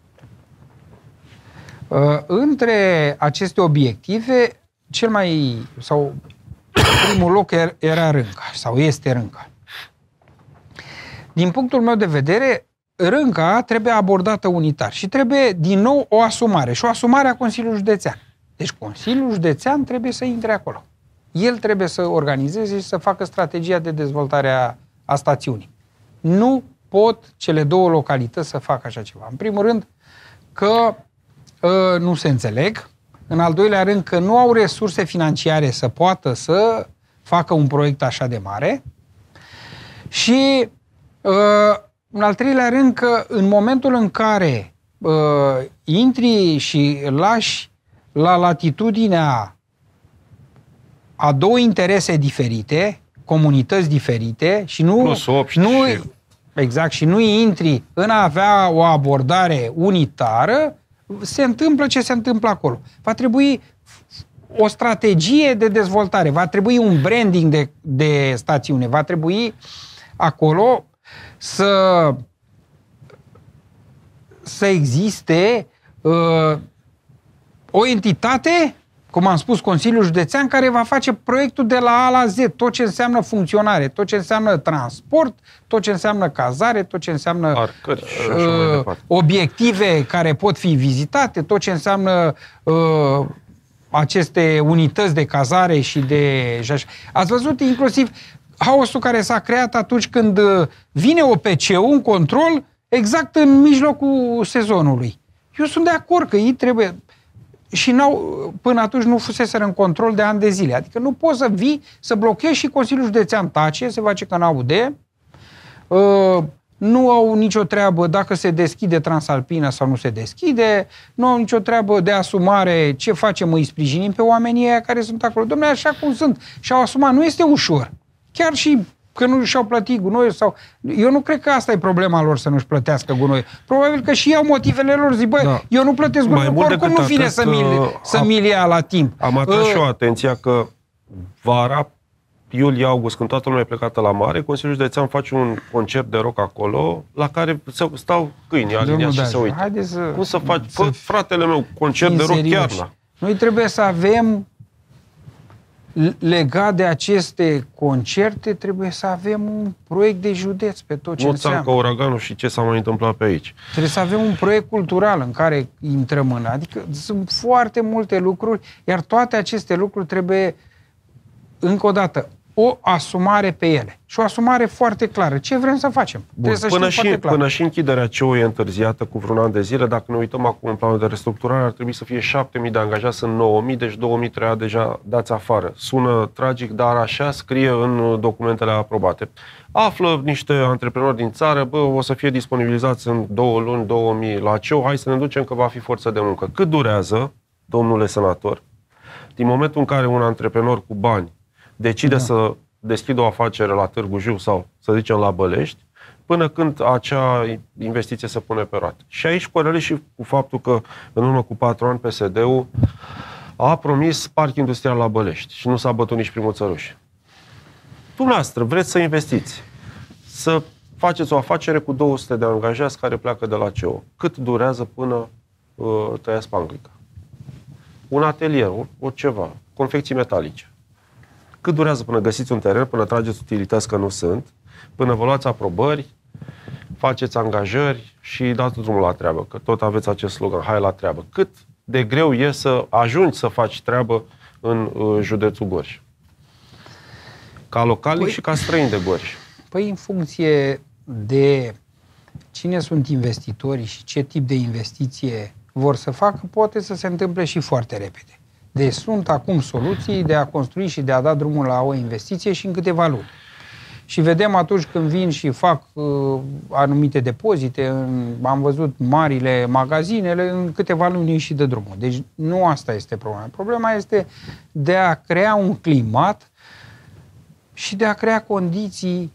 Între aceste obiective, cel mai, sau primul loc era Rânca, sau este Rânca. Din punctul meu de vedere, Rânca trebuie abordată unitar și trebuie din nou o asumare și o asumare a Consiliului Județean. Deci Consiliul Județean trebuie să intre acolo. El trebuie să organizeze și să facă strategia de dezvoltare a, a stațiunii. Nu pot cele două localități să facă așa ceva. În primul rând că uh, nu se înțeleg. În al doilea rând că nu au resurse financiare să poată să facă un proiect așa de mare. Și uh, în al treilea rând că în momentul în care uh, intri și lași la latitudinea a două interese diferite, comunități diferite și nu, Plus opt nu și... exact, și nu intri în a avea o abordare unitară, se întâmplă ce se întâmplă acolo. Va trebui o strategie de dezvoltare, va trebui un branding de, de stațiune, va trebui acolo să să existe uh, o entitate, cum am spus, Consiliul Județean, care va face proiectul de la A la Z, tot ce înseamnă funcționare, tot ce înseamnă transport, tot ce înseamnă cazare, tot ce înseamnă Parcări și așa mai departe. Obiective care pot fi vizitate, tot ce înseamnă uh, aceste unități de cazare și de... Ați văzut inclusiv haosul care s-a creat atunci când vine O P C-ul, un control, exact în mijlocul sezonului. Eu sunt de acord că ei trebuie... Și n-au, până atunci nu fuseseră în control de ani de zile. Adică nu poți să vii, să blochezi și Consiliul Județean tace, se face că n-aude. Uh, nu au nicio treabă dacă se deschide Transalpina sau nu se deschide. Nu au nicio treabă de asumare ce facem, îi sprijinim pe oamenii aia care sunt acolo. Dom'le, așa cum sunt. Și-au asumat. Nu este ușor. Chiar și că nu și-au plătit gunoiul sau... Eu nu cred că asta e problema lor, să nu-și plătească gunoiul. Probabil că și iau motivele lor, zic, băi, da. eu nu plătesc gunoiul, oricum nu vine să mi-l să mi ia la timp. Am atras uh, și eu atenția că vara, iulie-august, când toată lumea e plecată la mare, Consiliul Județean face un concert de rock acolo, la care stau câini aliniați și se uită. Să, Cum să faci? Să Bă, fratele meu, concert de rock chiar la. Noi trebuie să avem, legat de aceste concerte, trebuie să avem un proiect de județ pe tot ce nu înseamnă. Nu uraganul și ce s-a mai întâmplat pe aici. Trebuie să avem un proiect cultural în care intrăm în. Adică sunt foarte multe lucruri, iar toate aceste lucruri trebuie, încă o dată, o asumare pe ele. Și o asumare foarte clară. Ce vrem să facem? Bun. Să până, și, clar. până și închiderea C E O e întârziată cu vreun an de zile. Dacă ne uităm acum în planul de restructurare, ar trebui să fie șapte mii de angajați, sunt nouă mii, deci două mii trei deja dați afară. Sună tragic, dar așa scrie în documentele aprobate. Află niște antreprenori din țară, bă, o să fie disponibilizați în două luni, două mii la C E O, hai să ne ducem că va fi forță de muncă. Cât durează, domnule senator, din momentul în care un antreprenor cu bani decide da. să deschidă o afacere la Târgu Jiu sau, să zicem, la Bălești, până când acea investiție se pune pe roate. Și aici corelez și cu faptul că în urmă cu patru ani P S D-ul a promis parc industrial la Bălești și nu s-a bătut nici primul țăruș. Dumneavoastră, vreți să investiți, să faceți o afacere cu două sute de angajați care pleacă de la C E O. Cât durează până uh, tăiați panglica? Un atelier, o, o ceva, confecții metalice. Cât durează până găsiți un teren, până trageți utilități că nu sunt, până vă luați aprobări, faceți angajări și dați drumul la treabă, că tot aveți acest slogan, hai la treabă. Cât de greu e să ajungi să faci treabă în uh, județul Gorj? Ca localnic păi, și ca străin de Gorj. Păi în funcție de cine sunt investitorii și ce tip de investiție vor să facă, poate să se întâmple și foarte repede. Deci sunt acum soluții de a construi și de a da drumul la o investiție și în câteva luni. Și vedem atunci când vin și fac uh, anumite depozite, în, am văzut marile magazinele, în câteva luni ieși de drumul. Deci nu asta este problema. Problema este de a crea un climat și de a crea condiții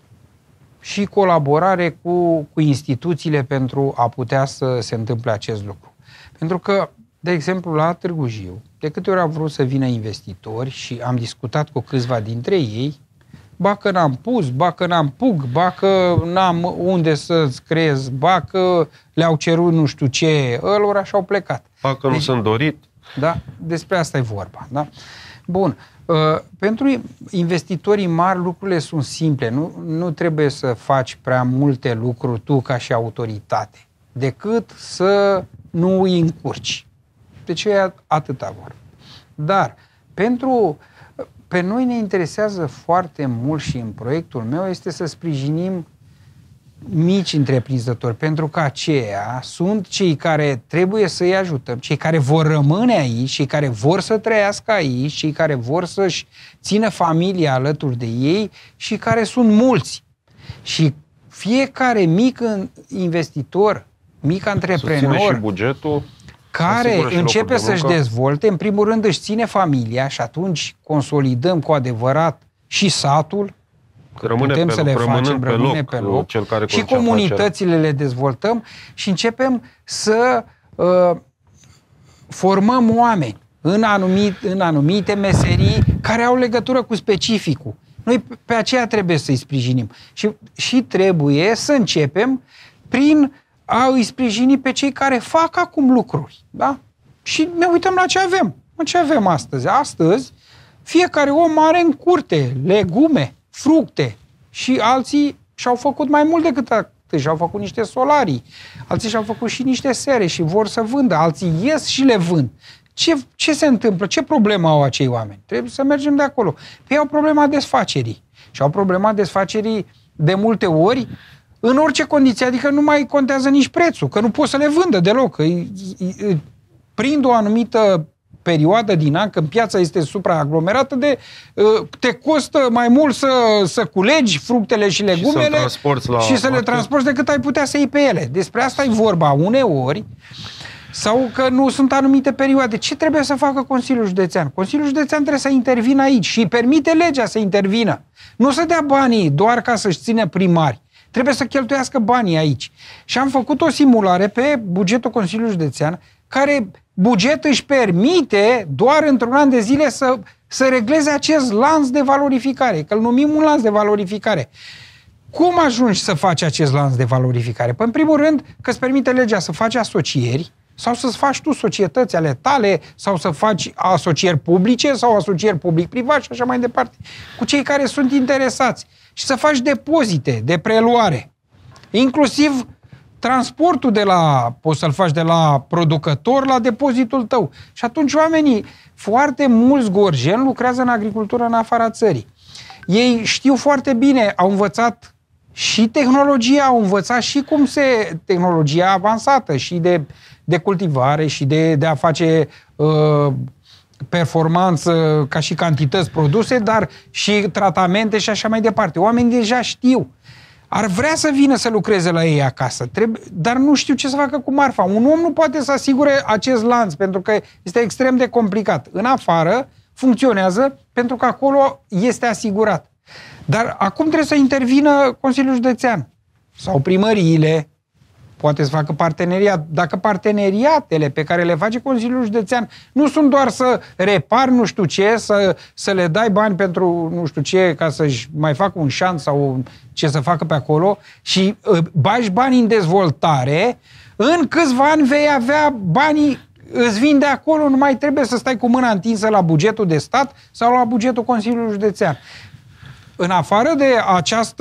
și colaborare cu, cu instituțiile pentru a putea să se întâmple acest lucru. Pentru că, de exemplu, la Târgu Jiu, de câte ori au vrut să vină investitori și am discutat cu câțiva dintre ei, ba că n-am pus, ba că n-am pug, ba că n-am unde să-ți creez, ba că le-au cerut nu știu ce, ălora și-au plecat. Ba că nu deci, sunt dorit. Da? Despre asta e vorba. Da? Bun. Uh, pentru investitorii mari lucrurile sunt simple. Nu, nu trebuie să faci prea multe lucruri tu ca și autoritate, decât să nu îi încurci. Deci e atâta vorba. Dar pentru... Pe noi ne interesează foarte mult și în proiectul meu este să sprijinim mici întreprinzători, pentru că aceia sunt cei care trebuie să-i ajutăm, cei care vor rămâne aici, cei care vor să trăiască aici, cei care vor să-și țină familia alături de ei și care sunt mulți. Și fiecare mic investitor, mic antreprenor... Susține și bugetul... care începe să-și dezvolte, în primul rând își ține familia și atunci consolidăm cu adevărat și satul, rămâne putem pe să le loc, facem, pe rămâne loc, pe loc, cel care și comunitățile afacerea. Le dezvoltăm și începem să uh, formăm oameni în, anumit, în anumite meserii care au legătură cu specificul. Noi pe aceea trebuie să-i sprijinim și, și trebuie să începem prin a îi sprijini pe cei care fac acum lucruri. Da? Și ne uităm la ce avem. Ce avem astăzi? Astăzi, fiecare om are în curte legume, fructe și alții și-au făcut mai mult decât atât. Și-au făcut niște solarii, alții și-au făcut și niște sere și vor să vândă, alții ies și le vând. Ce, ce se întâmplă? Ce problemă au acei oameni? Trebuie să mergem de acolo. Păi au problema desfacerii. Și au problema desfacerii de multe ori în orice condiție, adică nu mai contează nici prețul, că nu pot să le vândă deloc. Prind o anumită perioadă din an, când piața este supraaglomerată, de, te costă mai mult să, să culegi fructele și legumele și să, la și să le transporti decât ai putea să iei pe ele. Despre asta e vorba uneori, sau că nu sunt anumite perioade. Ce trebuie să facă Consiliul Județean? Consiliul Județean trebuie să intervină aici și permite legea să intervină. Nu să dea banii doar ca să-și țină primari. Trebuie să cheltuiască banii aici. Și am făcut o simulare pe bugetul Consiliului Județean, care buget își permite doar într-un an de zile să, să regleze acest lanț de valorificare, că îl numim un lanț de valorificare. Cum ajungi să faci acest lanț de valorificare? Păi, în primul rând, că îți permite legea să faci asocieri, sau să-ți faci tu societăți ale tale, sau să faci asocieri publice, sau asocieri public-privat și așa mai departe, cu cei care sunt interesați. Și să faci depozite de preluare. Inclusiv transportul de la, poți să-l faci de la producător la depozitul tău. Și atunci oamenii, foarte mulți gorjeni lucrează în agricultură în afara țării. Ei știu foarte bine, au învățat și tehnologia, au învățat și cum se, tehnologia avansată și de, de cultivare și de, de a face uh, performanță ca și cantități produse, dar și tratamente și așa mai departe. Oamenii deja știu. Ar vrea să vină să lucreze la ei acasă, trebuie, dar nu știu ce să facă cu marfa. Un om nu poate să asigure acest lanț, pentru că este extrem de complicat. În afară funcționează pentru că acolo este asigurat. Dar acum trebuie să intervină Consiliul Județean sau primăriile, poate să facă parteneriat. Dacă parteneriatele pe care le face Consiliul Județean nu sunt doar să repari nu știu ce, să, să le dai bani pentru nu știu ce, ca să-și mai facă un șant sau ce să facă pe acolo și uh, bagi bani în dezvoltare, în câțiva ani vei avea banii, îți vin de acolo, nu mai trebuie să stai cu mâna întinsă la bugetul de stat sau la bugetul Consiliului Județean. În afară de această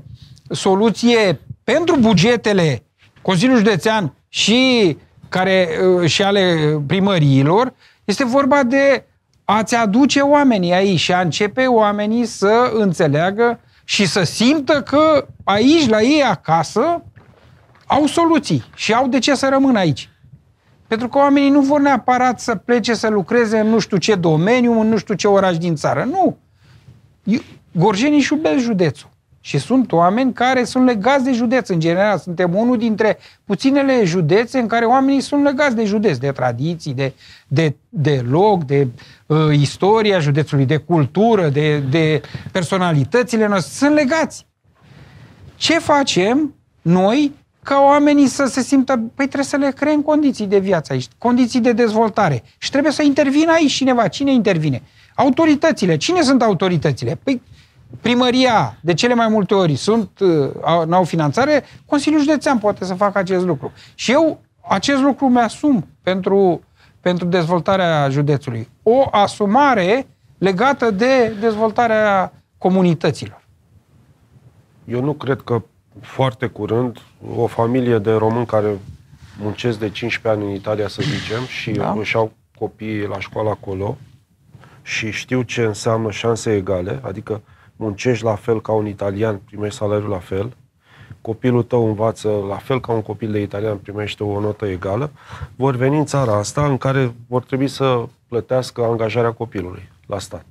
soluție pentru bugetele Consiliul Județean și, care, și ale primăriilor, este vorba de a-ți aduce oamenii aici și a începe oamenii să înțeleagă și să simtă că aici, la ei acasă, au soluții și au de ce să rămână aici. Pentru că oamenii nu vor neapărat să plece să lucreze în nu știu ce domeniu, în nu știu ce oraș din țară. Nu. Gorjenii își iubesc județul. Și sunt oameni care sunt legați de județ în general. Suntem unul dintre puținele județe în care oamenii sunt legați de județ, de tradiții, de, de, de loc, de uh, istoria județului, de cultură, de, de personalitățile noastre. Sunt legați. Ce facem noi ca oamenii să se simtă... Păi trebuie să le creăm condiții de viață aici, condiții de dezvoltare. Și trebuie să intervină aici cineva. Cine intervine? Autoritățile. Cine sunt autoritățile? Păi primăria, de cele mai multe ori, sunt, n-au finanțare, Consiliul Județean poate să facă acest lucru. Și eu acest lucru mi-asum pentru, pentru dezvoltarea județului. O asumare legată de dezvoltarea comunităților. Eu nu cred că foarte curând o familie de români care muncesc de cincisprezece ani în Italia, să zicem, și da. își au copiii la școală acolo și știu ce înseamnă șanse egale, adică muncești la fel ca un italian, primești salariul la fel, copilul tău învață la fel ca un copil de italian, primește o notă egală, vor veni în țara asta în care vor trebui să plătească angajarea copilului la stat.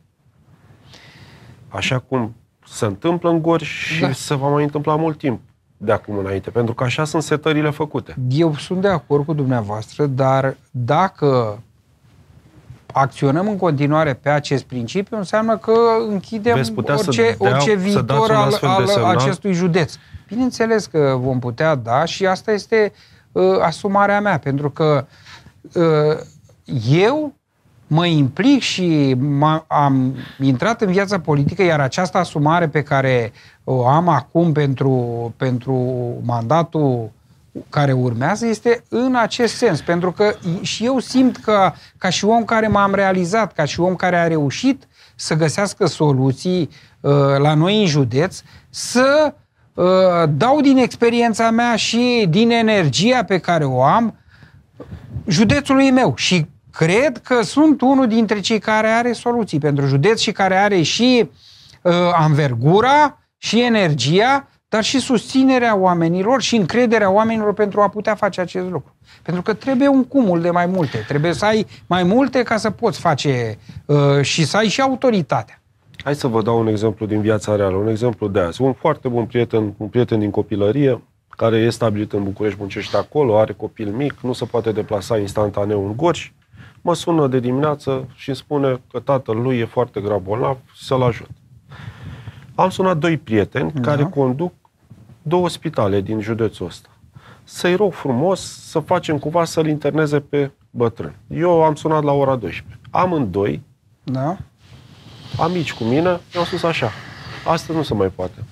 Așa cum se întâmplă în Gorj și da. se va mai întâmpla mult timp de acum înainte, pentru că așa sunt setările făcute. Eu sunt de acord cu dumneavoastră, dar dacă acționăm în continuare pe acest principiu, înseamnă că închidem orice, dea, orice viitor al, al acestui județ. Bineînțeles că vom putea da și asta este uh, asumarea mea, pentru că uh, eu mă implic și am intrat în viața politică, iar această asumare pe care o am acum pentru, pentru mandatul care urmează este în acest sens, pentru că și eu simt că, ca și om care m-am realizat, ca și om care a reușit să găsească soluții uh, la noi în județ, să uh, dau din experiența mea și din energia pe care o am județului meu și cred că sunt unul dintre cei care are soluții pentru județ și care are și uh, anvergura și energia, dar și susținerea oamenilor și încrederea oamenilor pentru a putea face acest lucru. Pentru că trebuie un cumul de mai multe. Trebuie să ai mai multe ca să poți face uh, și să ai și autoritatea. Hai să vă dau un exemplu din viața reală, un exemplu de azi. Un foarte bun prieten, un prieten din copilărie, care e stabilit în București, muncește acolo, are copil mic, nu se poate deplasa instantaneu în Gorj, mă sună de dimineață și îmi spune că tatăl lui e foarte grav bolnav, să-l ajut. Am sunat doi prieteni da. care conduc două spitale din județul ăsta. Să-i rog frumos să facem cumva să-l interneze pe bătrân. Eu am sunat la ora douăsprezece. Amândoi, da. amici cu mine, mi-au spus așa: astăzi nu se mai poate.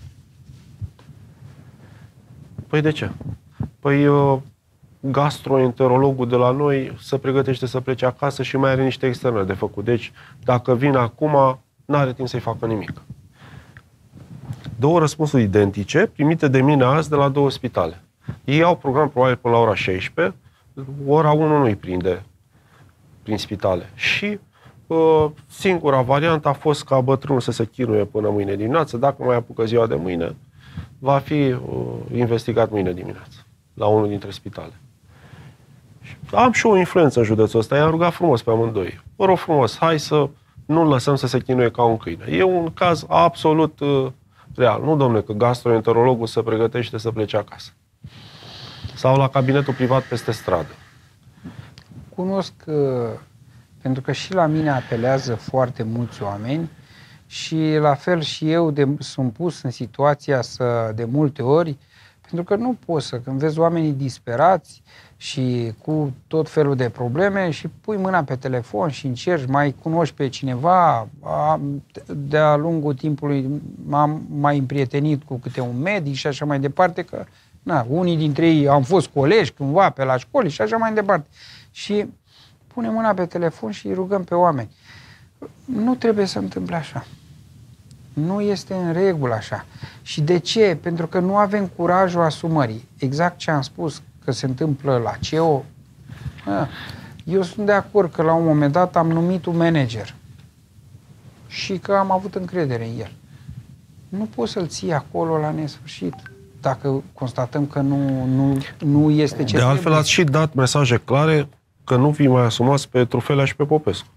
Păi de ce? Păi uh, gastroenterologul de la noi se pregătește să plece acasă și mai are niște externe de făcut. Deci, dacă vin acum, n-are timp să-i facă nimic. Două răspunsuri identice, primite de mine azi de la două spitale. Ei au program probabil până la ora șaisprezece, ora unu nu îi prinde prin spitale. Și uh, singura variantă a fost ca bătrânul să se chinuie până mâine dimineață. Dacă mai apucă ziua de mâine, va fi uh, investigat mâine dimineață la unul dintre spitale. Am și o influență în județul ăsta, i-am rugat frumos pe amândoi. Vă rog frumos, hai să nu lăsăm să se chinuie ca un câine. E un caz absolut uh, real. Nu, domne, că gastroenterologul se pregătește să plece acasă. Sau la cabinetul privat peste stradă. Cunosc, uh, pentru că și la mine apelează foarte mulți oameni și la fel și eu de, sunt pus în situația să, de multe ori, pentru că nu poți să, când vezi oamenii disperați și cu tot felul de probleme și pui mâna pe telefon și încerci, mai cunoști pe cineva, de-a lungul timpului m-am mai împrietenit cu câte un medic și așa mai departe, că na, unii dintre ei am fost colegi cândva pe la școli și așa mai departe. Și punem mâna pe telefon și îi rugăm pe oameni. Nu trebuie să întâmple așa. Nu este în regulă așa. Și de ce? Pentru că nu avem curajul asumării. Exact ce am spus că se întâmplă la C E O. Eu sunt de acord că la un moment dat am numit un manager și că am avut încredere în el. Nu poți să-l ții acolo la nesfârșit dacă constatăm că nu, nu, nu este ce De altfel trebuie. Ați și dat mesaje clare că nu vi mai asumați pe Trufelea și pe Popescu.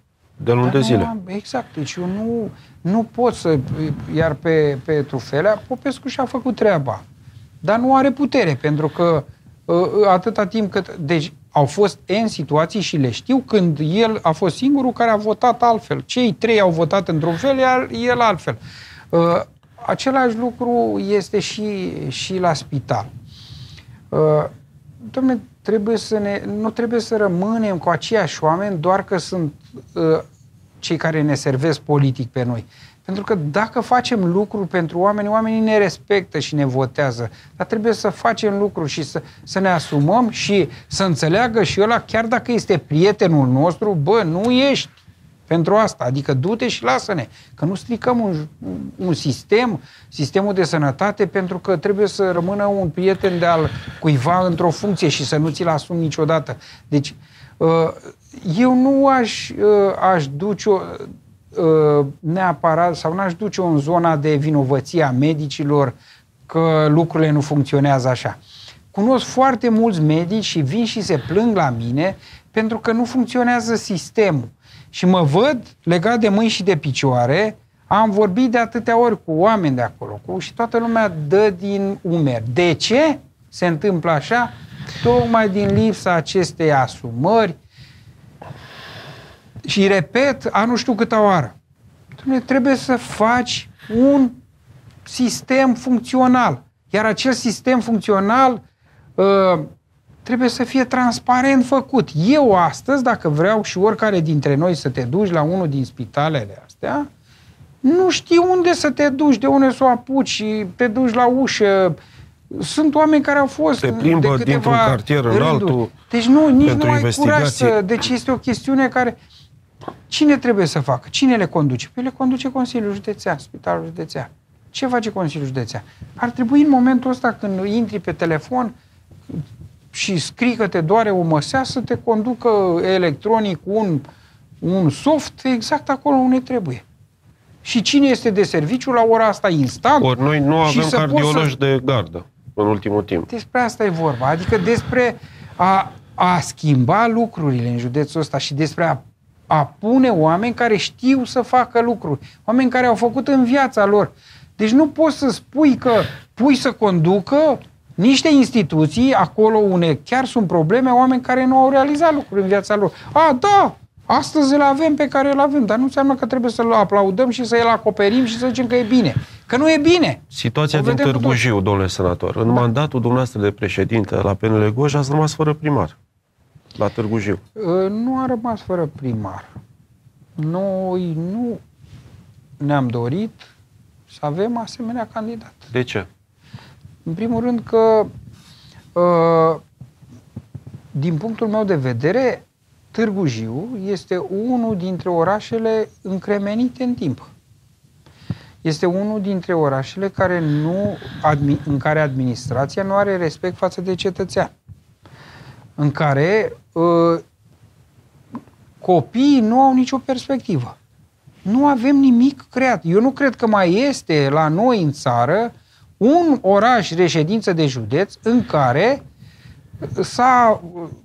De luni de zile. Am, exact. Deci eu nu, nu pot să... Iar pe, pe Trufelea, Popescu și-a făcut treaba. Dar nu are putere, pentru că atâta timp cât... Deci au fost N situații și le știu, când el a fost singurul care a votat altfel. Cei trei au votat într-un fel, iar el altfel. Același lucru este și, și la spital. Dom'le, trebuie să ne, nu trebuie să rămânem cu aceiași oameni doar că sunt uh, cei care ne servesc politic pe noi. Pentru că dacă facem lucruri pentru oameni, oamenii ne respectă și ne votează. Dar trebuie să facem lucruri și să, să ne asumăm și să înțeleagă și ăla, chiar dacă este prietenul nostru, bă, nu ești pentru asta. Adică du-te și lasă-ne. Că nu stricăm un, un sistem, sistemul de sănătate, pentru că trebuie să rămână un prieten de al cuiva într-o funcție și să nu ți-l asumi niciodată. Deci, eu nu aș, aș duce-o neapărat, sau n-aș duce-o în zona de vinovăție a medicilor că lucrurile nu funcționează așa. Cunosc foarte mulți medici și vin și se plâng la mine pentru că nu funcționează sistemul. Și mă văd legat de mâini și de picioare, am vorbit de atâtea ori cu oameni de acolo cu, și toată lumea dă din umeri. De ce se întâmplă așa? Tocmai din lipsa acestei asumări. Și repet, a nu știu câta oară. Trebuie să faci un sistem funcțional. Iar acel sistem funcțional uh, trebuie să fie transparent făcut. Eu astăzi, dacă vreau și oricare dintre noi să te duci la unul din spitalele astea, nu știu unde să te duci, de unde să o apuci și te duci la ușă. Sunt oameni care au fost te plimbă de dintr-un cartier în altul. Deci nu, nici nu ai curaj să... Deci este o chestiune care... Cine trebuie să facă? Cine le conduce? Păi le conduce Consiliul Județean, Spitalul Județean. Ce face Consiliul Județean? Ar trebui în momentul ăsta când intri pe telefon și scrii că te doare o măsea, să te conducă electronic un, un soft exact acolo unde trebuie. Și cine este de serviciu la ora asta instant. Ori noi nu avem cardiologi să... de gardă în ultimul timp. Despre asta e vorba. Adică despre a, a schimba lucrurile în județul ăsta și despre a, a pune oameni care știu să facă lucruri. Oameni care au făcut în viața lor. Deci nu poți să spui că pui să conducă niște instituții acolo unde chiar sunt probleme, oameni care nu au realizat lucruri în viața lor. A, da, astăzi îl avem pe care îl avem, dar nu înseamnă că trebuie să-l aplaudăm și să-l acoperim și să zicem că e bine. Că nu e bine. Situația din Târgu Jiu, domnule senator. În da. mandatul dumneavoastră de președinte la P N L Gorj ați rămas fără primar la Târgu Jiu. Nu a rămas fără primar. Noi nu ne-am dorit să avem asemenea candidat. De ce? În primul rând că, uh, din punctul meu de vedere, Târgu Jiu este unul dintre orașele încremenite în timp. Este unul dintre orașele care nu, în care administrația nu are respect față de cetățean. În care uh, copiii nu au nicio perspectivă. Nu avem nimic creat. Eu nu cred că mai este la noi în țară un oraș reședință de județ în care s-a,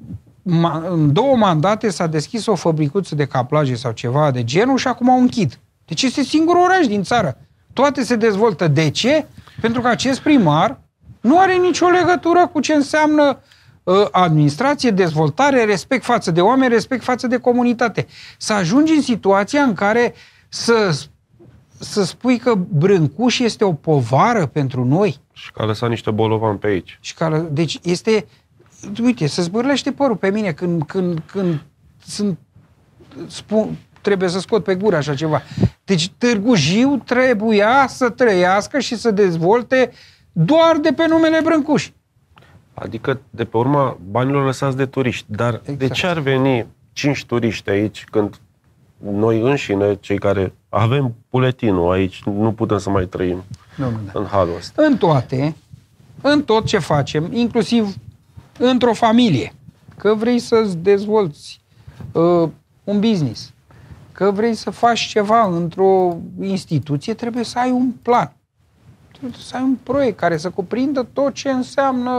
în două mandate s-a deschis o fabricuță de caplaje sau ceva de genul și acum o închid. Deci este singurul oraș din țară. Toate se dezvoltă. De ce? Pentru că acest primar nu are nicio legătură cu ce înseamnă uh, administrație, dezvoltare, respect față de oameni, respect față de comunitate. Să ajungi în situația în care să să spui că Brâncuș este o povară pentru noi. Și că a lăsat niște bolovani pe aici. Și că, deci este, uite, să zbârlește părul pe mine când, când, când sunt, spun, trebuie să scot pe gură așa ceva. Deci Târgu Jiu trebuia să trăiască și să dezvolte doar de pe numele Brâncuș. Adică de pe urma banilor lăsați de turiști. Dar exact. De ce ar veni cinci turiști aici când noi înșine, cei care avem buletinul aici, nu putem să mai trăim nu, nu, da. în halul ăsta? În toate, în tot ce facem, inclusiv într-o familie, că vrei să-ți dezvolți uh, un business, că vrei să faci ceva într-o instituție, trebuie să ai un plan. Trebuie să ai un proiect care să cuprindă tot ce înseamnă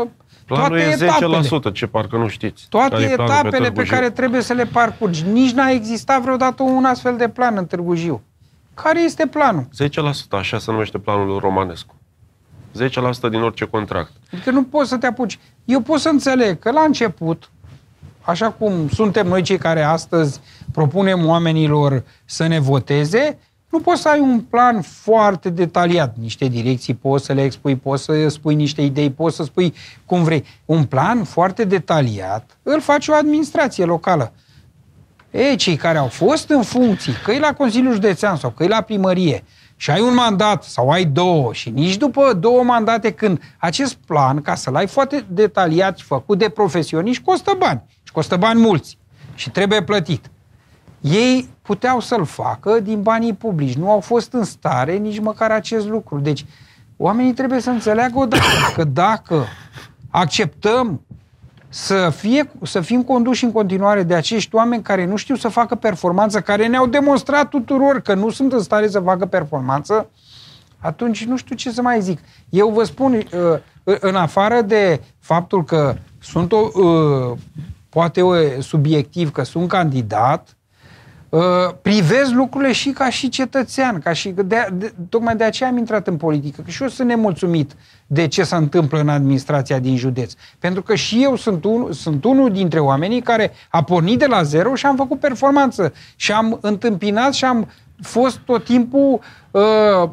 Planul toate e zece la sută, etapele. ce parcă nu știți. Toate Care etapele pe, pe care trebuie să le parcurgi. Nici n-a existat vreodată un astfel de plan în Târgu Jiu. Care este planul? zece la sută, așa se numește planul Romanescu. zece la sută din orice contract. Adică nu poți să te apuci. Eu pot să înțeleg că la început, așa cum suntem noi cei care astăzi propunem oamenilor să ne voteze, nu poți să ai un plan foarte detaliat. Niște direcții poți să le expui, poți să spui niște idei, poți să spui cum vrei. Un plan foarte detaliat îl face o administrație locală. Ei, cei care au fost în funcții, că e la Consiliul Județean sau că e la primărie, și ai un mandat sau ai două și nici după două mandate, când acest plan, ca să-l ai foarte detaliat și făcut de profesioniști, costă bani. Și costă bani mulți. Și trebuie plătit. Ei puteau să-l facă din banii publici. Nu au fost în stare nici măcar acest lucru. Deci, oamenii trebuie să înțeleagă odată că dacă acceptăm să, fie, să fim conduși în continuare de acești oameni care nu știu să facă performanță, care ne-au demonstrat tuturor că nu sunt în stare să facă performanță, atunci nu știu ce să mai zic. Eu vă spun, în afară de faptul că sunt o, poate subiectiv că sunt candidat, privesc lucrurile și ca și cetățean, ca și, de, de, tocmai de aceea am intrat în politică, că și eu sunt nemulțumit de ce se întâmplă în administrația din județ. Pentru că și eu sunt, un, sunt unul dintre oamenii care a pornit de la zero și am făcut performanță și am întâmpinat și am fost tot timpul uh,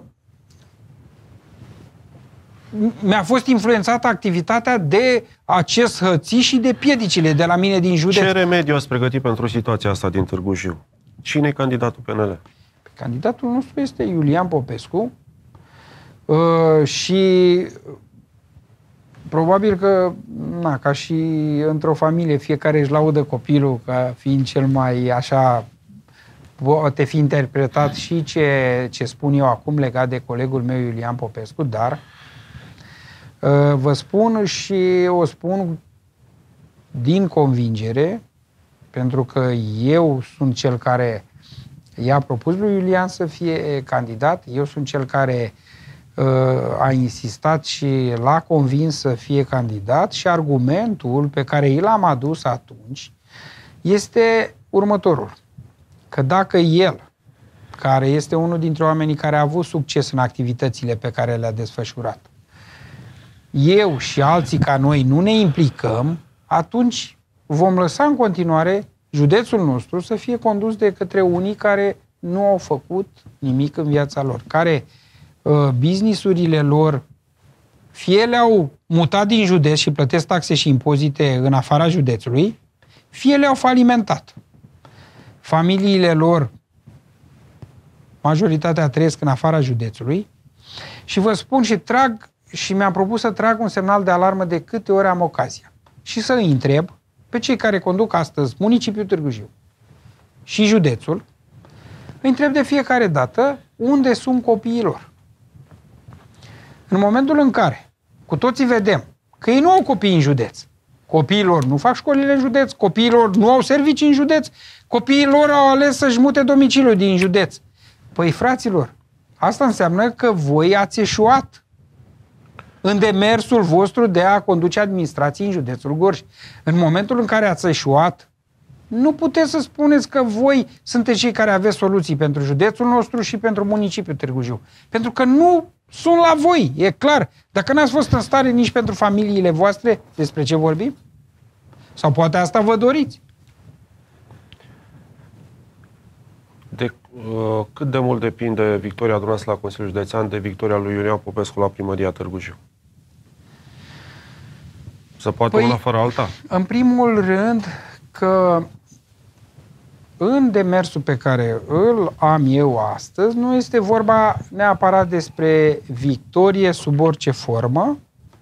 mi-a fost influențată activitatea de acest hățiș și de piedicile de la mine din județ. Ce remediu ați pregătit pentru situația asta din Târgu Jiu? Cine e candidatul P N L? Candidatul nostru este Iulian Popescu uh, și probabil că, na, ca și într-o familie, fiecare își laudă copilul ca fiind cel mai așa, poate fi interpretat și ce, ce spun eu acum legat de colegul meu Iulian Popescu, dar uh, vă spun și o spun din convingere, pentru că eu sunt cel care i-a propus lui Iulian să fie candidat, eu sunt cel care uh, a insistat și l-a convins să fie candidat și argumentul pe care i l-am adus atunci este următorul. Că dacă el, care este unul dintre oamenii care a avut succes în activitățile pe care le-a desfășurat, eu și alții ca noi nu ne implicăm, atunci vom lăsa în continuare județul nostru să fie condus de către unii care nu au făcut nimic în viața lor, care uh, business-urile lor fie le-au mutat din județ și plătesc taxe și impozite în afara județului, fie le-au falimentat. Familiile lor, majoritatea trăiesc în afara județului și vă spun și trag și mi-am propus să trag un semnal de alarmă de câte ori am ocazia și să îi întreb pe cei care conduc astăzi municipiul Târgu Jiu și județul, îi întreb de fiecare dată unde sunt copiii lor. În momentul în care cu toții vedem că ei nu au copii în județ, copiii lor nu fac școlile în județ, copiii lor nu au servicii în județ, copiii lor au ales să-și mute domiciliul din județ. Păi, fraților, asta înseamnă că voi ați eșuat în demersul vostru de a conduce administrații în județul Gorj. În momentul în care ați eșuat, nu puteți să spuneți că voi sunteți cei care aveți soluții pentru județul nostru și pentru municipiul Târgu Jiu. Pentru că nu sunt la voi, e clar. Dacă n-ați fost în stare nici pentru familiile voastre, despre ce vorbim? Sau poate asta vă doriți? De, uh, cât de mult depinde victoria dumneavoastră la Consiliul Județean de victoria lui Iulian Popescu la primăria Târgu Jiu? Se poate păi, una fără alta? În primul rând că în demersul pe care îl am eu astăzi nu este vorba neapărat despre victorie sub orice formă.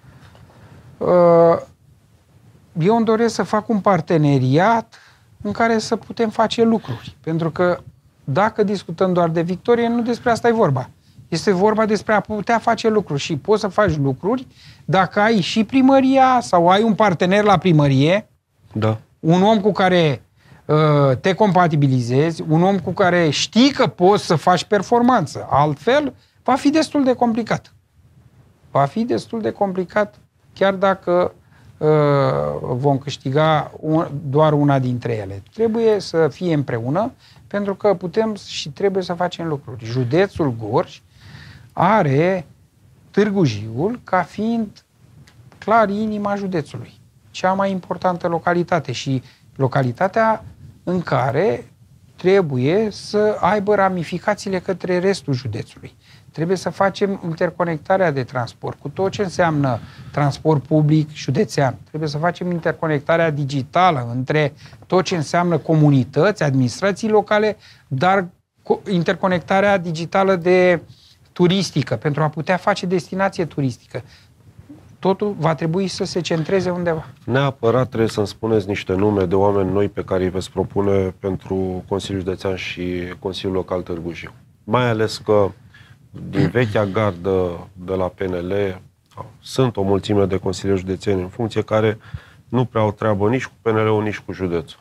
Eu îmi doresc să fac un parteneriat în care să putem face lucruri. Pentru că dacă discutăm doar de victorie, nu despre asta e vorba. Este vorba despre a putea face lucruri și poți să faci lucruri dacă ai și primăria sau ai un partener la primărie, da. Un om cu care uh, te compatibilizezi, un om cu care știi că poți să faci performanță. Altfel, va fi destul de complicat. Va fi destul de complicat, chiar dacă vom câștiga doar una dintre ele. Trebuie să fie împreună, pentru că putem și trebuie să facem lucruri. Județul Gorj are Târgu Jiul ca fiind clar inima județului. Cea mai importantă localitate și localitatea în care trebuie să aibă ramificațiile către restul județului. Trebuie să facem interconectarea de transport cu tot ce înseamnă transport public județean. Trebuie să facem interconectarea digitală între tot ce înseamnă comunități, administrații locale, dar interconectarea digitală de turistică, pentru a putea face destinație turistică. Totul va trebui să se centreze undeva. Neapărat trebuie să-mi spuneți niște nume de oameni noi pe care îi veți propune pentru Consiliul Județean și Consiliul Local Târgu Jiu. Mai ales că din vechea gardă de la P N L sunt o mulțime de consilieri județeni în funcție care nu prea au treabă nici cu P N L-ul, nici cu județul.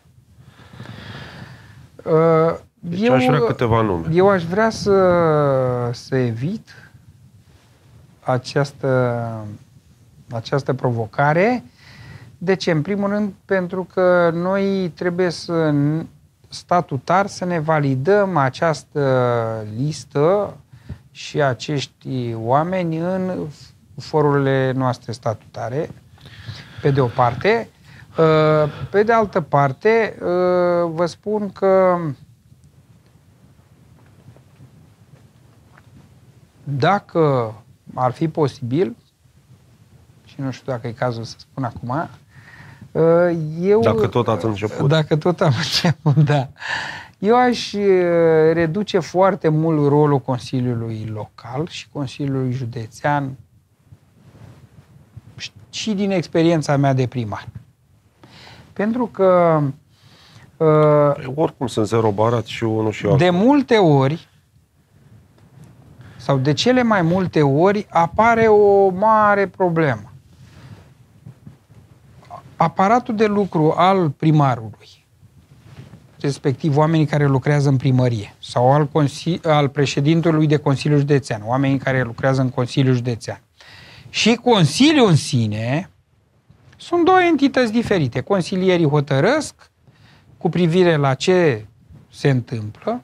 Uh, deci eu, aș vrea câteva nume. Eu aș vrea să, să evit această, această provocare. De ce? În primul rând, pentru că noi trebuie să statutar să ne validăm această listă și acești oameni în forurile noastre statutare, pe de o parte. Pe de altă parte, vă spun că dacă ar fi posibil, și nu știu dacă e cazul să spun acum, eu... Dacă tot ați început. Dacă tot am început, da. Eu aș reduce foarte mult rolul Consiliului Local și Consiliului Județean și din experiența mea de primar. Pentru că uh, oricum sunt zero barat și unul și altul. De multe ori sau de cele mai multe ori apare o mare problemă. Aparatul de lucru al primarului, respectiv oamenii care lucrează în primărie sau al, al președintelui de Consiliu Județean, oamenii care lucrează în Consiliul Județean și Consiliul în sine, sunt două entități diferite. Consilierii hotărăsc cu privire la ce se întâmplă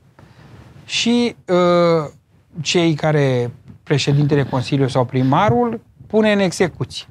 și uh, cei care, președintele Consiliului sau primarul, pune în execuție.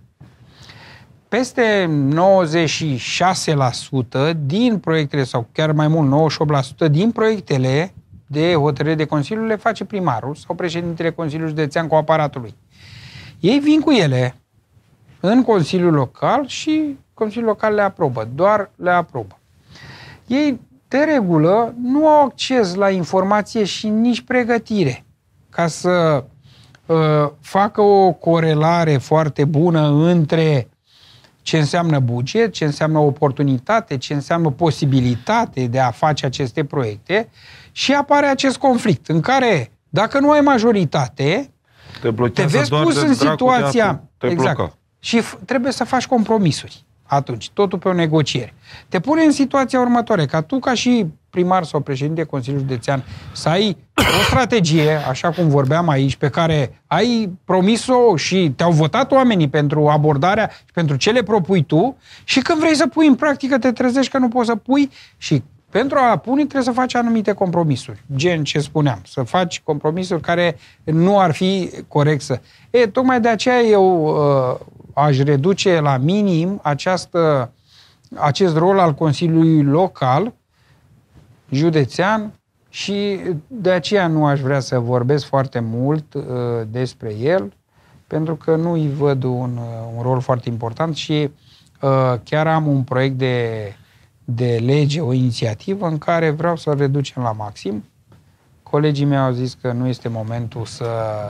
Peste nouăzeci și șase la sută din proiectele, sau chiar mai mult, nouăzeci și opt la sută din proiectele de hotărâre de Consiliu le face primarul sau președintele Consiliului Județean cu aparatul lui. Ei vin cu ele în Consiliul Local și Consiliul Local le aprobă, doar le aprobă. Ei, de regulă, nu au acces la informație și nici pregătire ca să uh, facă o corelare foarte bună între ce înseamnă buget, ce înseamnă oportunitate, ce înseamnă posibilitate de a face aceste proiecte și apare acest conflict în care, dacă nu ai majoritate, te, te vezi pus în situația... Te exact. Bloca. Și trebuie să faci compromisuri. Atunci, totul pe o negociere. Te pune în situația următoare, ca tu, ca și primar sau președinte Consiliului Județean, să ai o strategie, așa cum vorbeam aici, pe care ai promis-o și te-au votat oamenii pentru abordarea și pentru ce le propui tu și când vrei să pui în practică te trezești că nu poți să pui și pentru a pune trebuie să faci anumite compromisuri. Gen ce spuneam, să faci compromisuri care nu ar fi corect să... E, tocmai de aceea eu uh, aș reduce la minim această, acest rol al Consiliului Local, județean, și de aceea nu aș vrea să vorbesc foarte mult uh, despre el, pentru că nu îi văd un, uh, un rol foarte important și uh, chiar am un proiect de, de lege, o inițiativă în care vreau să-l reducem la maxim. Colegii mei au zis că nu este momentul să,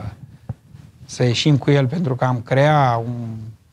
să ieșim cu el pentru că am creat un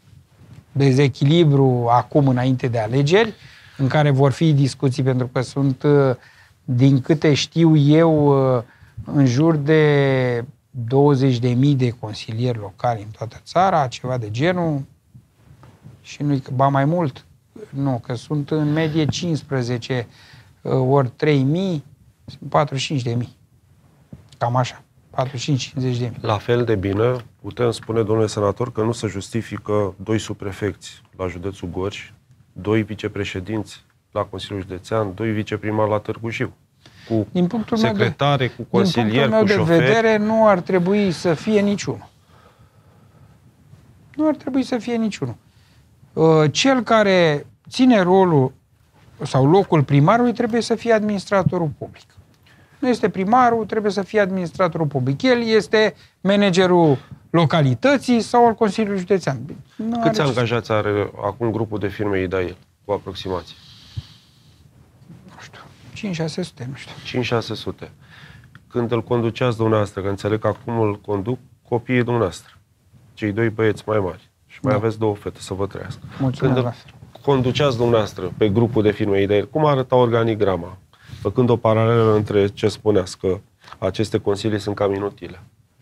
dezechilibru acum înainte de alegeri, în care vor fi discuții, pentru că sunt, din câte știu eu, în jur de douăzeci de mii de consilieri locali în toată țara, ceva de genul, și nu-i ba mai mult, nu, că sunt în medie cincisprezece ori trei mii, sunt patruzeci și cinci de mii. Cam așa, patruzeci și cinci cincizeci de mii. La fel de bine putem spune, domnule senator, că nu se justifică doi subprefecți la județul Gorj, doi vicepreședinți la Consiliul Județean, doi viceprimari la Târgu Jiu, cu din punctul secretare, meu de, cu consilieri, cu șoferi. Din punctul meu de vedere, nu ar trebui să fie niciunul. Nu ar trebui să fie niciunul. Cel care ține rolul sau locul primarului trebuie să fie administratorul public. Nu este primarul, trebuie să fie administratorul public. El este managerul localității sau al Consiliului Județean. Nu Câți are angajați are acum grupul de firme Idail, cu aproximație? Nu știu, cinci șase sute, nu știu. cinci șase sute. Când îl conduceați dumneavoastră, că înțeleg că acum îl conduc copiii dumneavoastră, cei doi băieți mai mari, și mai da. aveți două fete, să vă trăiască. Mulțumesc, Când îl conduceați dumneavoastră pe grupul de firme Idail, cum arăta organigrama? Făcând o paralelă între ce spuneați, că aceste consilii sunt cam inutile.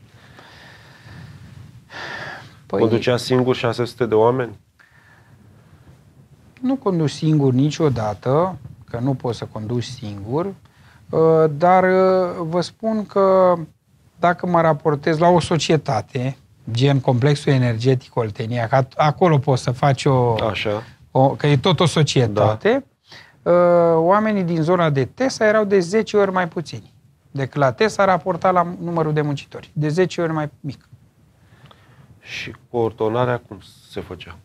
Păi, conducea singur șase sute de oameni? Nu conduci singur niciodată, că nu poți să conduci singur, dar vă spun că dacă mă raportez la o societate, gen complexul energetic Oltenia, că acolo poți să faci o... Așa. o că e tot o societate, da. Oamenii din zona de Tesa erau de zece ori mai puțini decât la Tesa raportat la numărul de muncitori. De zece ori mai mic. Și coordonarea cum se făcea?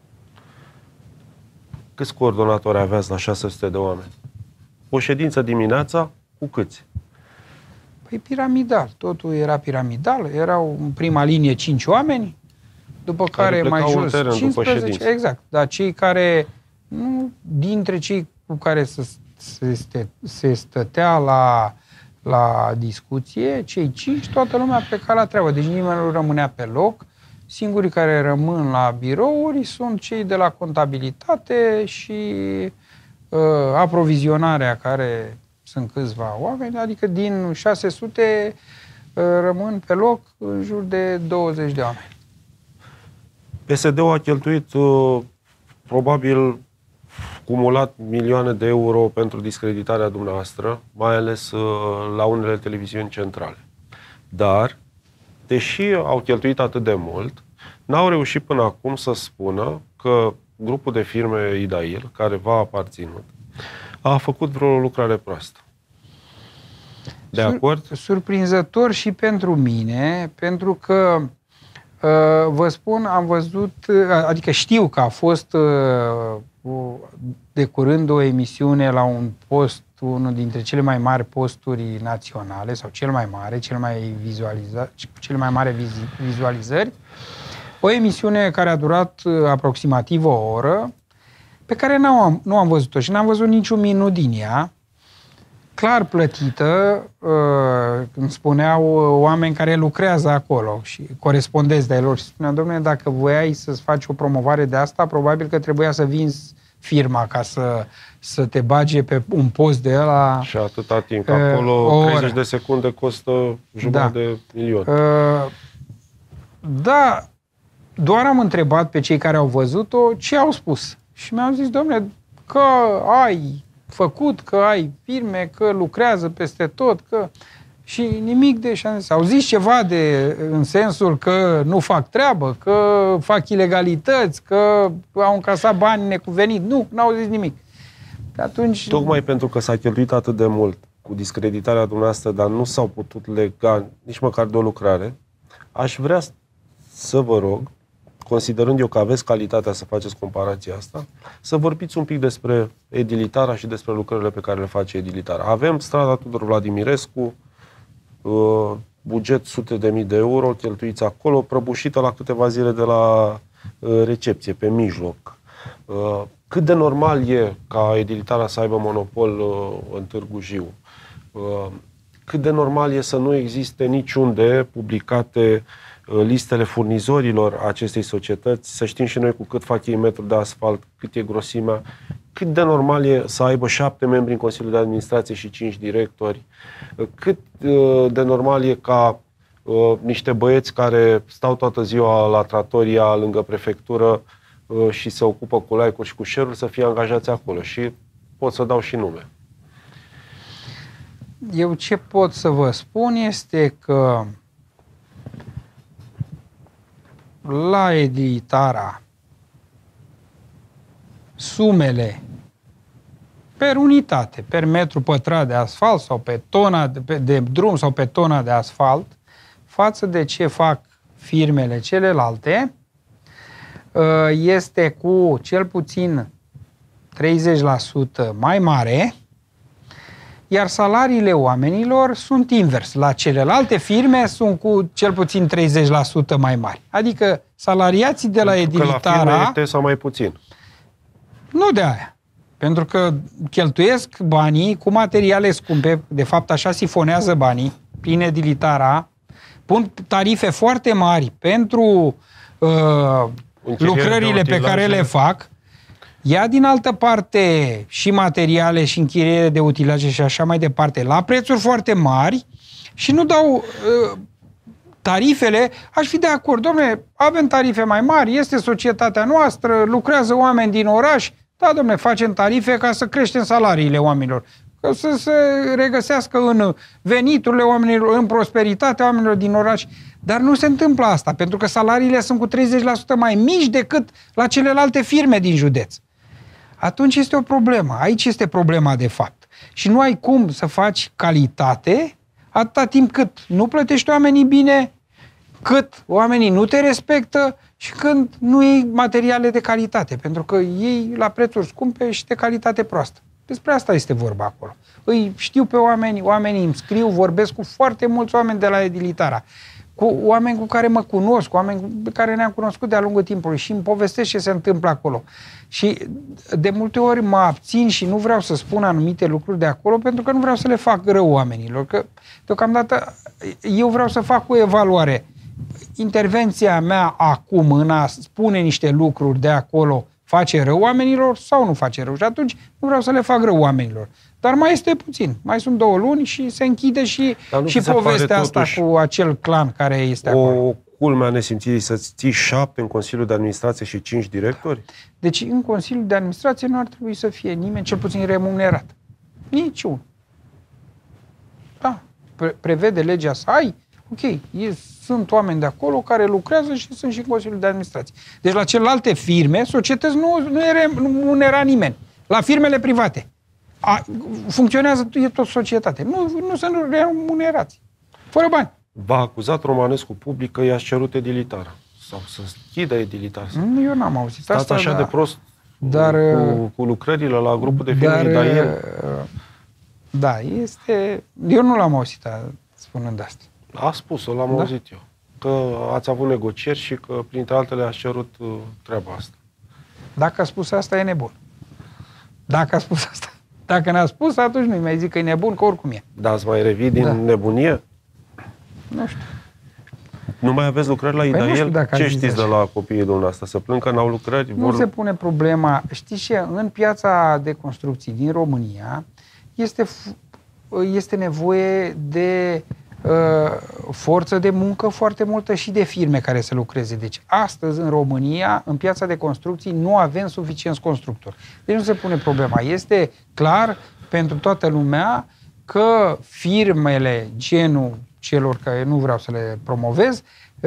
Câți coordonatori aveați la șase sute de oameni? O ședință dimineața cu câți? Păi piramidal. Totul era piramidal. Erau în prima linie cinci oameni, după care, care mai jos cincisprezece. Exact. Dar cei care, nu, dintre cei cu care se, se, ste, se stătea la, la discuție, cei cinci, toată lumea pleca la treabă. Deci nimeni nu rămânea pe loc. Singurii care rămân la birouri sunt cei de la contabilitate și uh, aprovizionarea, care sunt câțiva oameni, adică din șase sute uh, rămân pe loc în jur de douăzeci de oameni. P S D-ul a cheltuit uh, probabil cumulat milioane de euro pentru discreditarea dumneavoastră, mai ales uh, la unele televiziuni centrale. Dar, deși au cheltuit atât de mult, n-au reușit până acum să spună că grupul de firme Idail, care v-a aparținut, a făcut vreo lucrare proastă. De Sur, acord? Surprinzător și pentru mine, pentru că vă spun, am văzut, adică știu că a fost de curând o emisiune la un post, unul dintre cele mai mari posturi naționale, sau cel mai mare, cel mai vizualizat, cele mai mari vizualizări, o emisiune care a durat aproximativ o oră, pe care nu am, nu am văzut-o și n-am văzut niciun minut din ea, clar plătită, uh, îmi spuneau oameni care lucrează acolo și corespondenți de-ai lor și spuneau, domnule, dacă voiai să-ți faci o promovare de asta, probabil că trebuia să vinzi firma ca să, să te bage pe un post de ăla. Și atâta timp. Acolo treizeci de secunde costă jumătate da. de milion. Uh, da, doar am întrebat pe cei care au văzut-o ce au spus. Și mi-au zis, domnule, că ai făcut, că ai firme, că lucrează peste tot, că... Și nimic de șanse. Au zis ceva de, în sensul că nu fac treabă, că fac ilegalități, că au încasat bani necuvenit. Nu, n-au zis nimic. De atunci... Tocmai pentru că s-a cheltuit atât de mult cu discreditarea dumneavoastră, dar nu s-au putut lega nici măcar de o lucrare, aș vrea să vă rog, considerând eu că aveți calitatea să faceți comparația asta, să vorbiți un pic despre Edilitara și despre lucrările pe care le face Edilitara. Avem strada Tudor Vladimirescu, uh, buget sute de mii de euro, cheltuiți acolo, prăbușită la câteva zile de la uh, recepție, pe mijloc. Uh, cât de normal e ca Edilitara să aibă monopol uh, în Târgu Jiu? Uh, cât de normal e să nu existe niciunde publicate listele furnizorilor acestei societăți, să știm și noi cu cât fac ei metru de asfalt, cât e grosimea, cât de normal e să aibă șapte membri în Consiliul de Administrație și cinci directori, cât de normal e ca uh, niște băieți care stau toată ziua la Trattoria lângă prefectură uh, și se ocupă cu like-uri și cu share-uri să fie angajați acolo. Și pot să dau și nume. Eu ce pot să vă spun este că la Edilitara sumele per unitate, per metru pătrat de asfalt sau pe tona de, de drum sau pe tona de asfalt, față de ce fac firmele celelalte, este cu cel puțin treizeci la sută mai mare, iar salariile oamenilor sunt invers. La celelalte firme sunt cu cel puțin treizeci la sută mai mari. Adică salariații de la Edilitara... Că la firme sau mai puțin. Nu de aia. Pentru că cheltuiesc banii cu materiale scumpe, de fapt așa sifonează banii prin Edilitara, pun tarife foarte mari pentru uh, lucrările pe care le fac, ia din altă parte și materiale și închiriere de utilaje și așa mai departe, la prețuri foarte mari și nu dau uh, tarifele. Aș fi de acord, dom'le, avem tarife mai mari, este societatea noastră, lucrează oameni din oraș, da, dom'le, facem tarife ca să creștem salariile oamenilor, ca să se regăsească în veniturile oamenilor, în prosperitatea oamenilor din oraș. Dar nu se întâmplă asta, pentru că salariile sunt cu treizeci la sută mai mici decât la celelalte firme din județ. Atunci este o problemă. Aici este problema de fapt. Și nu ai cum să faci calitate atâta timp cât nu plătești oamenii bine, cât oamenii nu te respectă și când nu iei materiale de calitate, pentru că iei la prețuri scumpe și de calitate proastă. Despre asta este vorba acolo. Îi știu pe oameni, oamenii îmi scriu, vorbesc cu foarte mulți oameni de la Edilitara, cu oameni cu care mă cunosc, cu oameni pe care ne-am cunoscut de-a lungul timpului și îmi povestesc ce se întâmplă acolo. Și de multe ori mă abțin și nu vreau să spun anumite lucruri de acolo pentru că nu vreau să le fac rău oamenilor. Că deocamdată eu vreau să fac o evaluare. Intervenția mea acum în a spune niște lucruri de acolo face rău oamenilor sau nu face rău? Și atunci nu vreau să le fac rău oamenilor. Dar mai este puțin. Mai sunt două luni și se închide și, și povestea asta cu acel clan care este o acolo. O culmea nesimțirii să ții șapte în Consiliul de Administrație și cinci directori? Deci în Consiliul de Administrație nu ar trebui să fie nimeni cel puțin remunerat. Niciun. Da. Pre- prevede legea să ai. Ok. E, sunt oameni de acolo care lucrează și sunt și în Consiliul de Administrație. Deci la celelalte firme, societăți, nu, nu remunera nimeni. La firmele private. A, funcționează, e tot societate. Nu, nu sunt remunerați. Fără bani. V-a acuzat Romanescu public că i-a cerut Edilitara. Sau să schidă Edilitara. Nu, eu n-am auzit Stați asta. așa dar, de prost dar, cu, cu lucrările la grupul de firme Idael. Da, este... Eu nu l-am auzit spunând asta. A spus-o, l-am da? auzit eu. Că ați avut negocieri și că, printre altele, ați cerut uh, treaba asta. Dacă a spus asta, e nebun. Dacă a spus asta. Dacă n-a spus, atunci nu-i mai zic că e nebun, că oricum e. Dar ați mai revii din da. nebunie? Nu știu. Nu mai aveți lucrări la Idael? Păi ce știți de la copiii dumneavoastră? Să plâng că n-au lucrări? Nu vor... se pune problema. Știți ce? În piața de construcții din România este, este nevoie de uh, forță de muncă foarte multă și de firme care să lucreze. Deci astăzi în România, în piața de construcții, nu avem suficienți constructori. Deci nu se pune problema. Este clar pentru toată lumea că firmele genul celor care nu vreau să le promovez,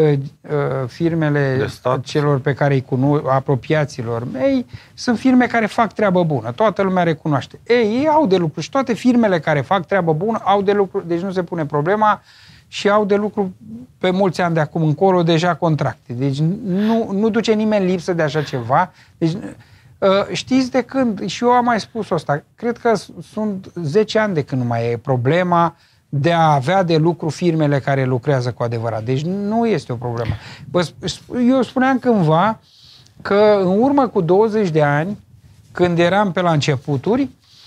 firmele celor pe care îi cunosc, apropiaților mei, sunt firme care fac treabă bună. Toată lumea recunoaște. Ei, ei au de lucru și toate firmele care fac treabă bună au de lucru, deci nu se pune problema și au de lucru pe mulți ani de acum încolo deja contracte. Deci nu, nu duce nimeni lipsă de așa ceva. Deci știți de când, și eu am mai spus asta, cred că sunt zece ani de când nu mai e problema de a avea de lucru firmele care lucrează cu adevărat. Deci nu este o problemă. Eu spuneam cândva că în urmă cu douăzeci de ani, când eram pe la începuturi,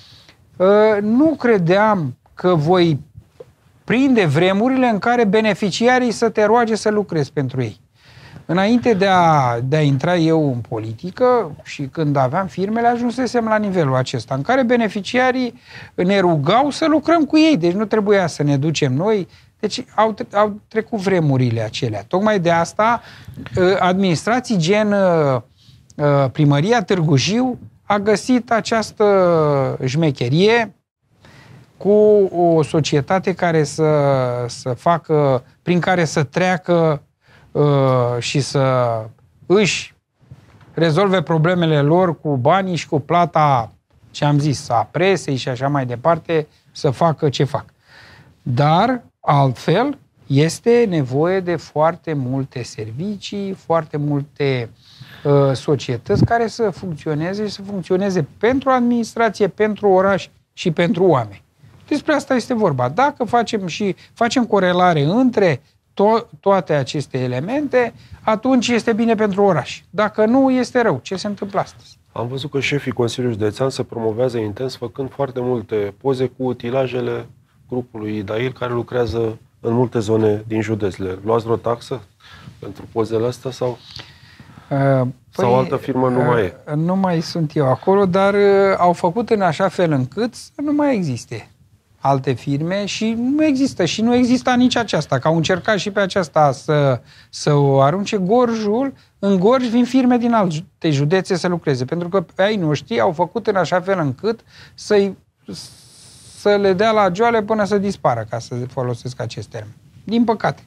nu credeam că voi prinde vremurile în care beneficiarii să te roage să lucrezi pentru ei. Înainte de a, de a intra eu în politică și când aveam firmele, ajunsesem la nivelul acesta, în care beneficiarii ne rugau să lucrăm cu ei, deci nu trebuia să ne ducem noi. Deci au, au trecut vremurile acelea. Tocmai de asta administrații gen Primăria Târgu Jiu a găsit această șmecherie cu o societate care să, să facă, prin care să treacă uh, și să își rezolve problemele lor cu banii și cu plata, ce am zis, a presei și așa mai departe, să facă ce fac. Dar, altfel, este nevoie de foarte multe servicii, foarte multe uh, societăți care să funcționeze și să funcționeze pentru administrație, pentru oraș și pentru oameni. Despre asta este vorba. Dacă facem și facem corelare între to- toate aceste elemente, atunci este bine pentru oraș. Dacă nu, este rău. Ce se întâmplă astăzi? Am văzut că șefii Consiliului Județean se promovează intens făcând foarte multe poze cu utilajele grupului Idail care lucrează în multe zone din județ. Le luați vreo taxă pentru pozele astea sau, uh, sau păi, altă firmă nu mai e? Uh, nu mai sunt eu acolo, dar uh, au făcut în așa fel încât să nu mai existe alte firme și nu există și nu exista nici aceasta, că au încercat și pe aceasta să, să o arunce Gorjul. În Gorj vin firme din alte județe să lucreze, pentru că pe ai noștri au făcut în așa fel încât să-i, să le dea la joale până să dispară, ca să folosesc acest termen. Din păcate.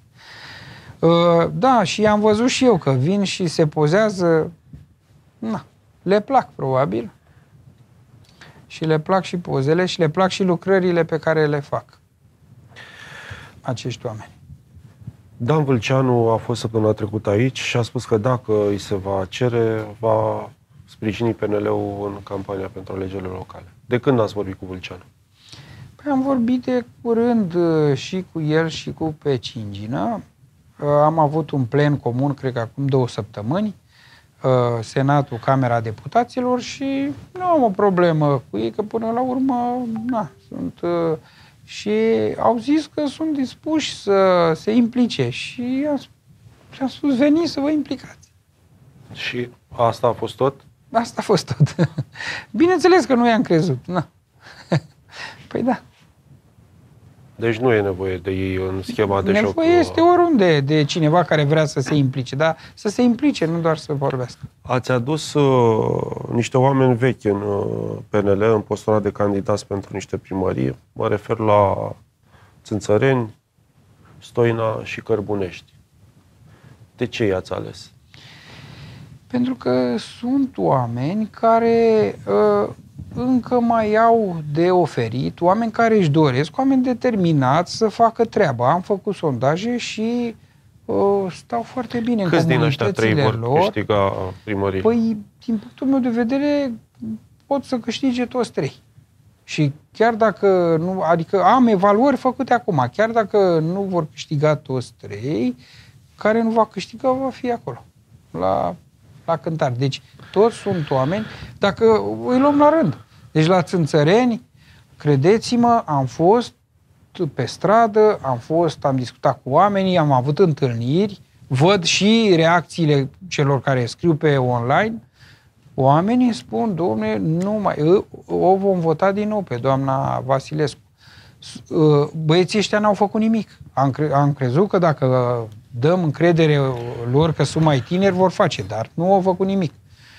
Da, și am văzut și eu că vin și se pozează, na, le plac probabil. Și le plac și pozele și le plac și lucrările pe care le fac acești oameni. Dan Vâlceanu a fost săptămâna trecută aici și a spus că dacă îi se va cere, va sprijini P N L-ul în campania pentru alegerile locale. De când ați vorbit cu Vâlceanu? Păi am vorbit de curând și cu el și cu pe Cingină. Am avut un plen comun, cred că acum două săptămâni, Senatul, Camera Deputaților și nu am o problemă cu ei, că până la urmă, na, sunt... Și au zis că sunt dispuși să se implice și am spus, veniți să vă implicați. Și asta a fost tot? Asta a fost tot. Bineînțeles că nu i-am crezut. Na. Păi da. Deci nu e nevoie de ei în schema de nevoie joc. Nevoie este oriunde de cineva care vrea să se implice, dar să se implice, nu doar să vorbească. Ați adus uh, niște oameni vechi în uh, P N L, în postura de candidați pentru niște primării. Mă refer la Țânțăreni, Stoina și Cărbunești. De ce i-ați ales? Pentru că sunt oameni care uh, încă mai au de oferit, oameni care își doresc, oameni determinați să facă treaba. Am făcut sondaje și uh, stau foarte bine în Câți din ăștia trei vor lor. câștiga primării? Păi, din punctul meu de vedere, pot să câștige toți trei. Și chiar dacă nu, adică am evaluări făcute acum, chiar dacă nu vor câștiga toți trei, care nu va câștiga va fi acolo, la, la cântare. Deci toți sunt oameni, dacă îi luăm la rând. Deci la Țânțăreni, credeți-mă, am fost pe stradă, am fost, am discutat cu oamenii, am avut întâlniri, văd și reacțiile celor care scriu pe online. Oamenii spun, dom'le, nu mai, o vom vota din nou pe doamna Vasilescu. Băieții ăștia n-au făcut nimic. Am, cre- am crezut că dacă dăm încredere lor că sunt mai tineri, vor face, dar nu au făcut nimic.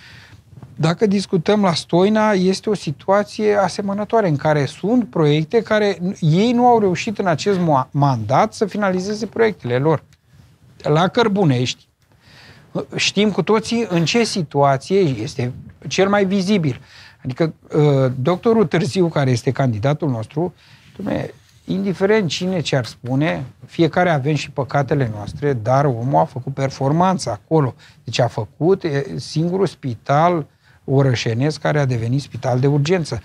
Dacă discutăm la Stoina, este o situație asemănătoare în care sunt proiecte care ei nu au reușit în acest mandat să finalizeze proiectele lor. La Cărbunești, știm cu toții în ce situație este cel mai vizibil. Adică doctorul Târziu, care este candidatul nostru, dumne, indiferent cine ce ar spune, fiecare avem și păcatele noastre, dar omul a făcut performanță acolo. Deci a făcut singurul spital orășenesc care a devenit spital de urgență.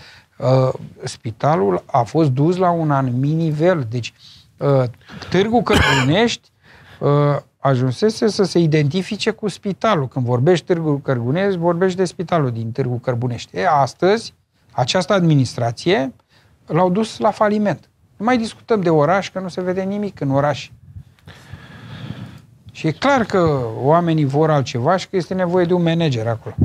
Spitalul a fost dus la un anumit nivel. Deci Târgu Cărbunești ajunsese să se identifice cu spitalul. Când vorbești Târgu Cărbunești, vorbești de spitalul din Târgu Cărbunești. E, astăzi, această administrație l-au dus la faliment. Nu mai discutăm de oraș, că nu se vede nimic în oraș. Și e clar că oamenii vor altceva și că este nevoie de un manager acolo.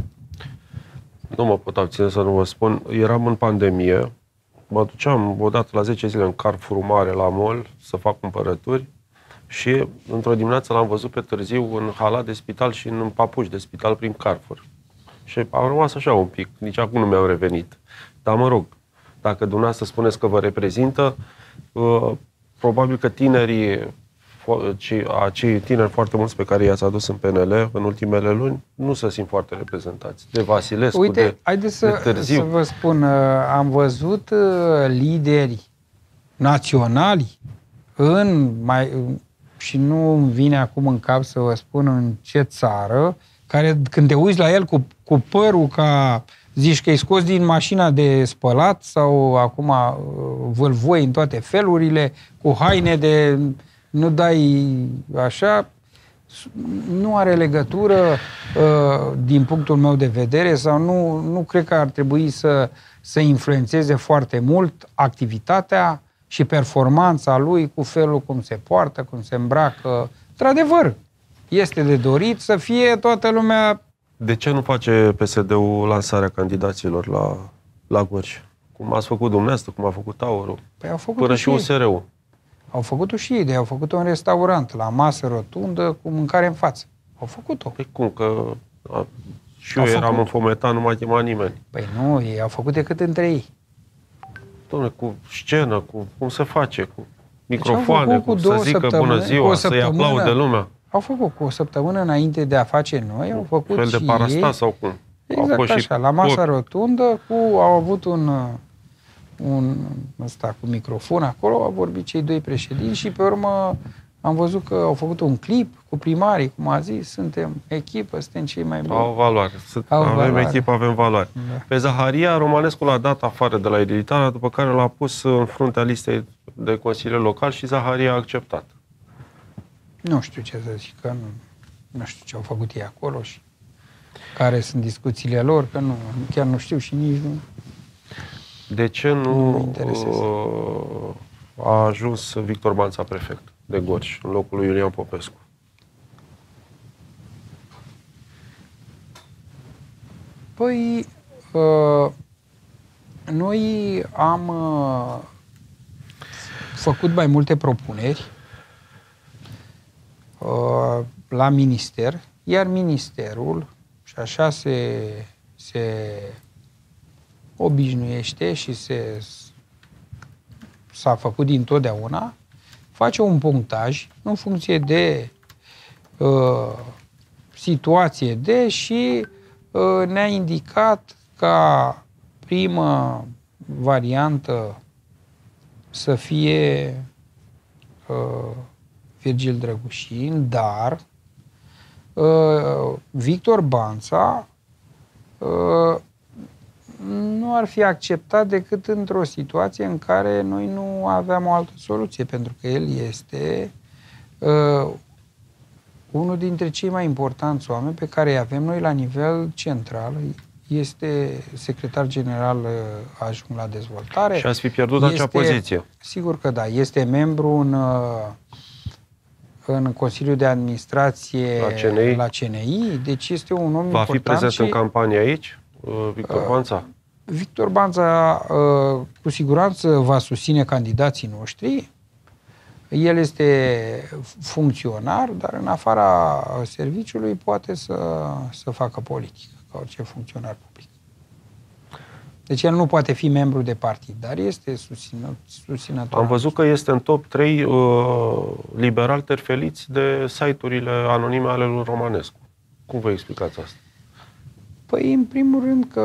Nu mă pot abține să nu vă spun. Eram în pandemie, mă duceam odată la zece zile în Carrefour mare la mall să fac cumpărături și într-o dimineață l-am văzut pe Târziu în halat de spital și în papuci de spital prin Carrefour. Și am rămas așa un pic, nici acum nu mi-au revenit. Dar mă rog, dacă dumneavoastră spuneți că vă reprezintă, uh, probabil că tinerii acei tineri foarte mulți pe care i-ați adus în P N L în ultimele luni nu se simt foarte reprezentați. De Vasilescu, Uite, de, haideți să, de Târziu. să vă spun, am văzut lideri naționali în mai, și nu îmi vine acum în cap să vă spun în ce țară, care când te uiți la el cu, cu părul ca zici că e scos din mașina de spălat sau acum vâlvoi în toate felurile, cu haine de nu dai așa, nu are legătură din punctul meu de vedere sau nu, nu cred că ar trebui să, să influențeze foarte mult activitatea și performanța lui cu felul cum se poartă, cum se îmbracă. Într-adevăr, este de dorit să fie toată lumea. De ce nu face P S D-ul lansarea candidaților la, la Gorj? Cum ați făcut dumneavoastră, cum a făcut Taurul? Păi au făcut până și și U S R-ul. Au făcut-o și ei, de au făcut-o în restaurant, la masă rotundă, cu mâncare în față. Au făcut-o. Păi cum, că a, și eu Au eram făcut. înfometat, nu m-a chemat nimeni. Păi nu, ei au făcut decât între ei. Dom'le, cu scenă, cu cum se face, cu Deci microfoane, cu cu să două zică bună săptămâni, ziua, o să-i aplaude lumea. Au făcut cu o săptămână înainte de a face noi, au făcut fel de și parastas ei. sau cum? Exact Au fost așa, și la masa porc. rotundă, cu, au avut un, un ăsta, cu microfon acolo, au vorbit cei doi președinți și pe urmă am văzut că au făcut un clip cu primarii, cum a zis, suntem echipă, suntem cei mai buni. Au valoare. Au avem valoare. echipă, avem valoare. Da. Pe Zaharia, Romanescu l-a dat afară de la editarea, după care l-a pus în fruntea listei de consilier local și Zaharia a acceptat. Nu știu ce să zic, că nu, nu știu ce au făcut ei acolo și care sunt discuțiile lor, că nu, chiar nu știu și nici nu. De ce Nu mă nu interesează. uh, a ajuns Victor Banța prefect de Gorj, în locul lui Iulian Popescu? Păi, uh, noi am uh, făcut mai multe propuneri uh, la minister, iar ministerul, și așa se, se obișnuiește și se, s-a făcut dintotdeauna, face un punctaj în funcție de uh, situație de și uh, ne-a indicat ca primă variantă să fie uh, Virgil Drăgușin, dar uh, Victor Banța uh, nu ar fi acceptat decât într-o situație în care noi nu aveam o altă soluție, pentru că el este uh, unul dintre cei mai importanți oameni pe care îi avem noi la nivel central. Este secretar general uh, adjunct la dezvoltare. Și ați fi pierdut este, acea poziție. Sigur că da. Este membru în, uh, în Consiliul de Administrație La C N I. la C N I, deci este un om Va important. fi prezent și în campanie aici, Victor Banța? Victor Banța uh, cu siguranță va susține candidații noștri. El este funcționar, dar în afara serviciului poate să, să facă politică, ca orice funcționar public. Deci el nu poate fi membru de partid, dar este susțină, susținător. Am văzut că este în top trei uh, liberali terfeliți de site-urile anonime ale lui Romanescu. Cum vă explicați asta? Păi, în primul rând că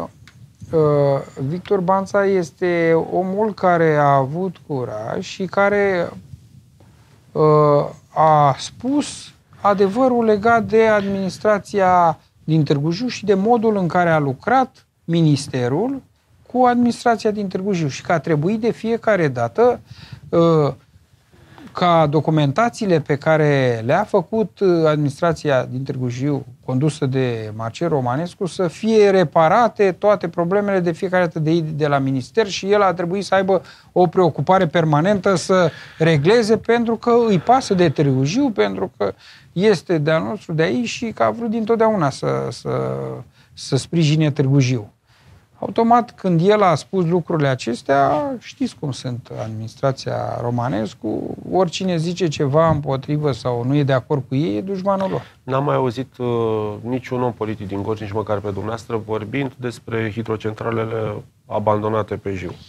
uh, Victor Banța este omul care a avut curaj și care uh, a spus adevărul legat de administrația din Târgu Jiu și de modul în care a lucrat ministerul cu administrația din Târgu Jiu și că a trebuit de fiecare dată uh, ca documentațiile pe care le-a făcut administrația din Târgu Jiu, condusă de Marcel Romanescu, să fie reparate toate problemele de fiecare dată de, de la minister și el a trebuit să aibă o preocupare permanentă să regleze pentru că îi pasă de Târgu Jiu, pentru că este de-al nostru de aici și că a vrut dintotdeauna să, să, să sprijine Târgu Jiu. Automat, când el a spus lucrurile acestea, știți cum sunt administrația Romanescu, oricine zice ceva împotrivă sau nu e de acord cu ei, e dușmanul lor. N-am mai auzit uh, niciun om politic din Gorj, nici măcar pe dumneavoastră, vorbind despre hidrocentralele abandonate pe Jiu.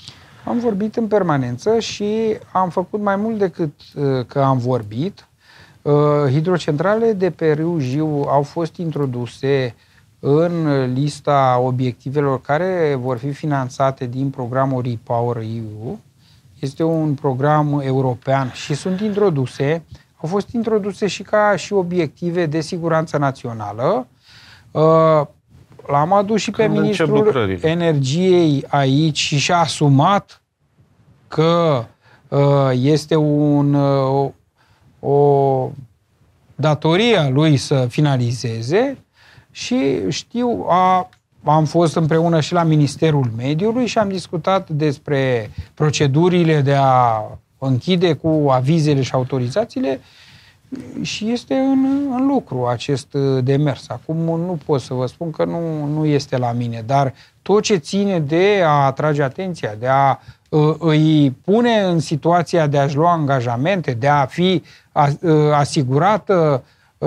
Am vorbit în permanență și am făcut mai mult decât uh, că am vorbit. Uh, hidrocentrale de pe râu Jiu au fost introduse în lista obiectivelor care vor fi finanțate din programul REPower E U. Este un program european și sunt introduse, au fost introduse și ca și obiective de siguranță națională. Uh, L-am adus și pe Când ministrul energiei aici și și-a asumat că uh, este un, uh, o datorie a lui să finalizeze și știu, a, am fost împreună și la Ministerul Mediului și am discutat despre procedurile de a închide cu avizele și autorizațiile și este în, în lucru acest demers. Acum nu pot să vă spun că nu, nu este la mine, dar tot ce ține de a atrage atenția, de a îi pune în situația de a-și lua angajamente, de a fi asigurată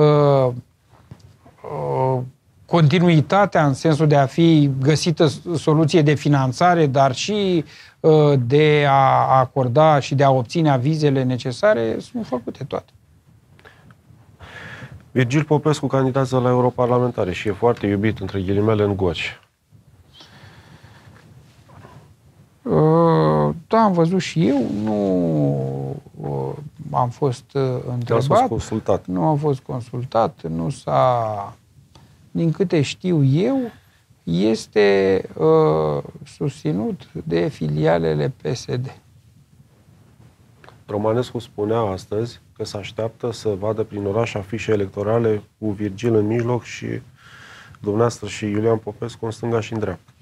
continuitatea în sensul de a fi găsită soluție de finanțare, dar și de a acorda și de a obține avizele necesare, sunt făcute toate. Virgil Popescu candidează la europarlamentare și e foarte iubit, între ghilimele, în Gorj. Uh, da, am văzut și eu, nu uh, am fost uh, întrebat. fost consultat. Nu am fost consultat, nu s-a... Din câte știu eu, este uh, susținut de filialele P S D. Romanescu spunea astăzi că se așteaptă să vadă prin oraș afișe electorale cu Virgil în mijloc și dumneavoastră și Iulian Popescu în stânga și în dreapta.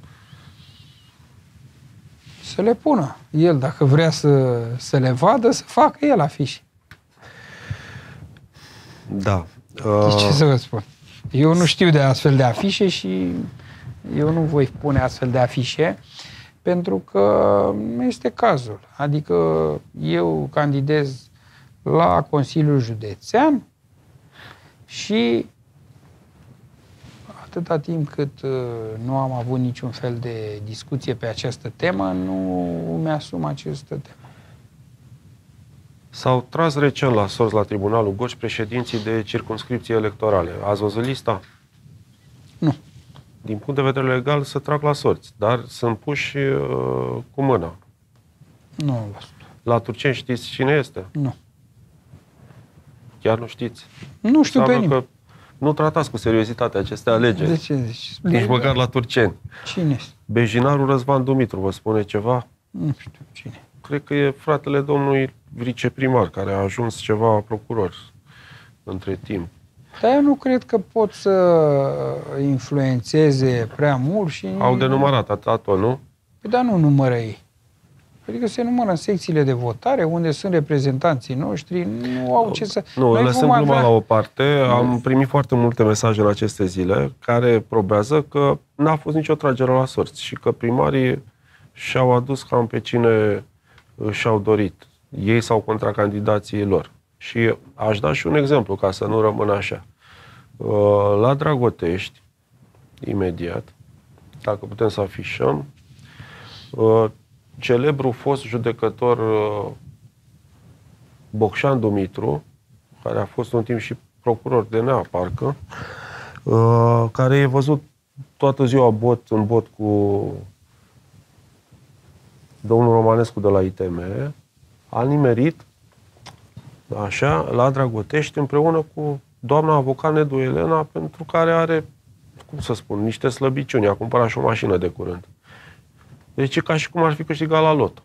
Să le pună. El, dacă vrea să, să le vadă, să facă el afișe. Da. Uh... Ce să vă spun? Eu nu știu de astfel de afișe și eu nu voi pune astfel de afișe pentru că nu este cazul. Adică eu candidez la Consiliul Județean și atâta timp cât nu am avut niciun fel de discuție pe această temă, nu mi-asum această temă. S-au tras recent la sorți la Tribunalul Gorj președinții de circumscripții electorale. Ați văzut lista? Nu. Din punct de vedere legal se trag la sorți, dar sunt puși uh, cu mâna. Nu am văzut. La Turceni știți cine este? Nu. Chiar nu știți? Nu știu pe nimeni. Că nu tratați cu seriozitate aceste alegeri. De ce zici? Nici măcar la Turceni. Cine este? Bejinarul Răzvan Dumitru, vă spune ceva? Nu știu cine. Cred că e fratele domnului viceprimar, care a ajuns ceva procuror între timp. Dar eu nu cred că pot să influențeze prea mult și... Au denumărat atât, nu? Păi dar nu numără ei. Adică se numără în secțiile de votare, unde sunt reprezentanții noștri, nu au ce să... Nu, Noi lăsăm gluma avea... la o parte. Am primit foarte multe mesaje în aceste zile care probează că n-a fost nicio tragere la sorți și că primarii și-au adus cam pe cine și-au dorit, ei sau contracandidații lor. Și aș da și un exemplu, ca să nu rămână așa. La Dragotești, imediat, dacă putem să afișăm, celebrul fost judecător Bocșan Dumitru, care a fost un timp și procuror D N A, parcă, care e văzut toată ziua bot în bot cu domnul Romanescu de la I T M, a nimerit așa, la Dragotești, împreună cu doamna avocat Nedu Elena, pentru care are, cum să spun, niște slăbiciuni. A cumpărat și o mașină de curând. Deci e ca și cum ar fi câștigat la loto.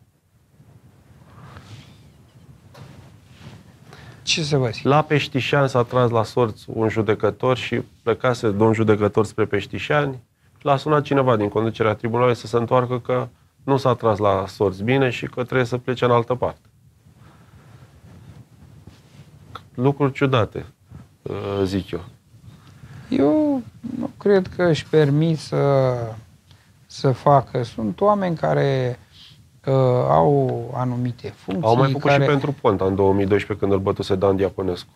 Ce să vă zic? La Peștișani s-a tras la sorți un judecător și plecase domn judecător spre Peștișani. L-a sunat cineva din conducerea tribunalului să se întoarcă că nu s-a tras la sorți bine și că trebuie să plece în altă parte. Lucruri ciudate, zic eu. Eu nu cred că își permit să, să facă. Sunt oameni care uh, au anumite funcții. Au mai făcut care... și pentru Ponta în două mii doisprezece, când îl bătuse Dan Diaconescu.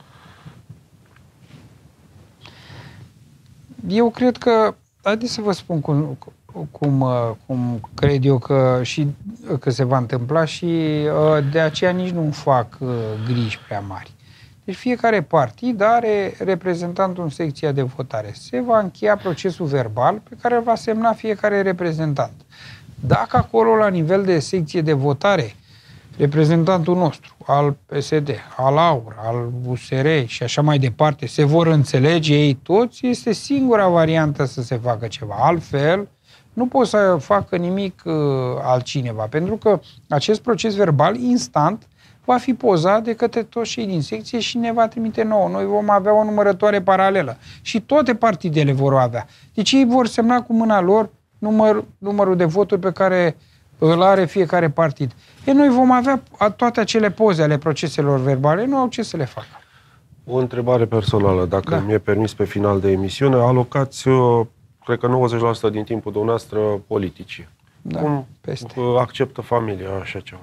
Eu cred că, haideți să vă spun cum, cum, cum cred eu că și că se va întâmpla și de aceea nici nu fac griji prea mari. Deci fiecare partid are reprezentantul în secția de votare. Se va încheia procesul verbal pe care îl va semna fiecare reprezentant. Dacă acolo, la nivel de secție de votare, reprezentantul nostru, al P S D, al AUR, al U S R și așa mai departe, se vor înțelege ei toți, este singura variantă să se facă ceva. Altfel, nu pot să facă nimic uh, altcineva, pentru că acest proces verbal instant va fi pozat de către toți cei din secție și ne va trimite nouă. Noi vom avea o numărătoare paralelă și toate partidele vor avea. Deci ei vor semna cu mâna lor număr, numărul de voturi pe care îl are fiecare partid. E, noi vom avea toate acele poze ale proceselor verbale, nu au ce să le facă. O întrebare personală, dacă da. mi-e permis pe final de emisiune, alocați, cred că nouăzeci la sută din timpul dumneavoastră politicii. Da, Cum peste. acceptă familia așa ceva?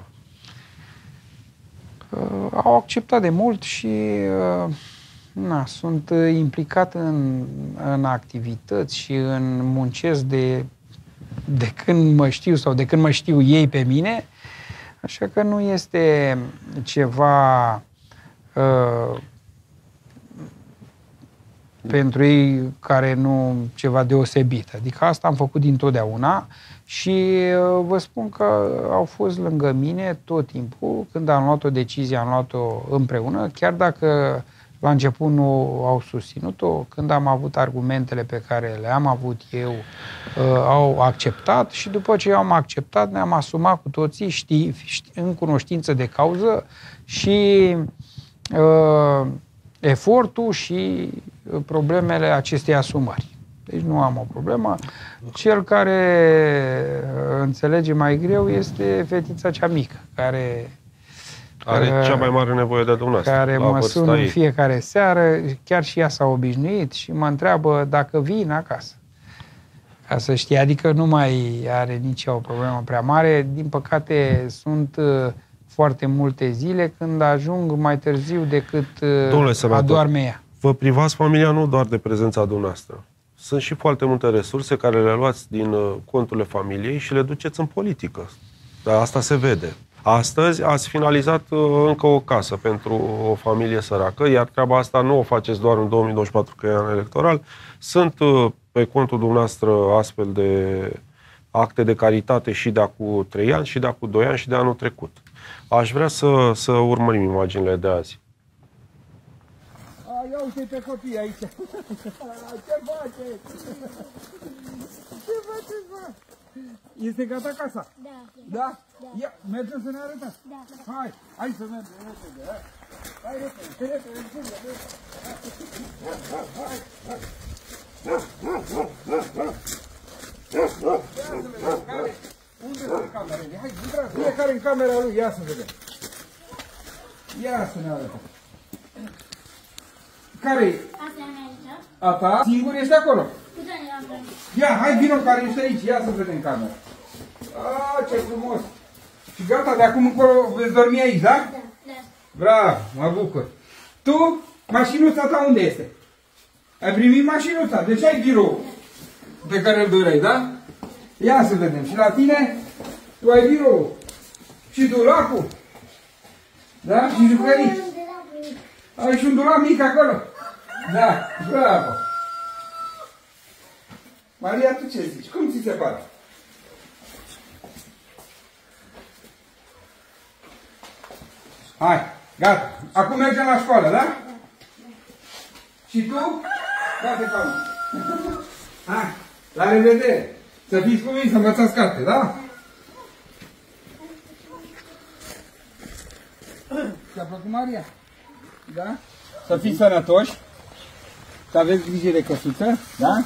Uh, au acceptat de mult și uh, na, sunt implicat în, în activități și în muncesc de, de când mă știu sau de când mă știu ei pe mine, așa că nu este ceva uh, pentru ei care nu ceva deosebit. Adică asta am făcut dintotdeauna și uh, vă spun că au fost lângă mine tot timpul. Când am luat o decizie, am luat-o împreună, chiar dacă la început nu au susținut-o, când am avut argumentele pe care le-am avut eu, uh, au acceptat și după ce am acceptat, ne-am asumat cu toții știi, știi, în cunoștință de cauză și uh, efortul și problemele acestei asumări. Deci nu am o problemă. Cel care înțelege mai greu este fetița cea mică, care are cea mai mare nevoie de dumneavoastră. Care mă sună în fiecare seară, chiar și ea s-a obișnuit și mă întreabă dacă vin acasă. Ca să știe, adică nu mai are nici o problemă prea mare. Din păcate sunt foarte multe zile când ajung mai târziu decât adorme ea. Vă privați familia nu doar de prezența dumneavoastră. Sunt și foarte multe resurse care le luați din conturile familiei și le duceți în politică. Dar asta se vede. Astăzi ați finalizat încă o casă pentru o familie săracă, iar treaba asta nu o faceți doar în două mii douăzeci și patru, că e an electoral. Sunt pe contul dumneavoastră astfel de acte de caritate și de acum trei ani, și de acum doi ani, și de anul trecut. Aș vrea să, să urmărim imaginile de azi. A, ia uite pe copii aici. Ce faceți? Ce faceți, bă? Este gata casa? Da. Da? Da. Ia, mergem să ne arătați? Da. Hai, hai să mergem repede, hai. Hai repede, repede, repede, repede. Hai, hai. Care? Unde sunt camerele? Hai, intrați, fiecare în camera lui, ia să vedem. Ia să ne arătăm. Care-i? Asta e aici. A ta? Singur ești acolo? Cu Dani am venit. Ia, hai, vino care ești aici, ia să vedem camera. A, ce frumos. Și gata, de acum încolo veți dormi aici, da? Da, da. Bravo, mă bucur. Tu, mașinuța ta unde este? Ai primit mașinuța, deci ai birou pe care îl doreai, da? Ia să vedem. Și la tine, tu ai birou. Și dulapul. Da? Și jucării. Ai și un dulap mic acolo? Da, bravo. Maria, tu ce zici? Cum ți se pare? Hai, gata. Acum mergem la școală, da? Și tu? Gata, calma. Hai, la revedere. Să fiți cu mine, să învățați carte, da? Ți-a plăcut, Maria? Da? Să fiți sănătoși. Să aveți grijă de căsuță, da?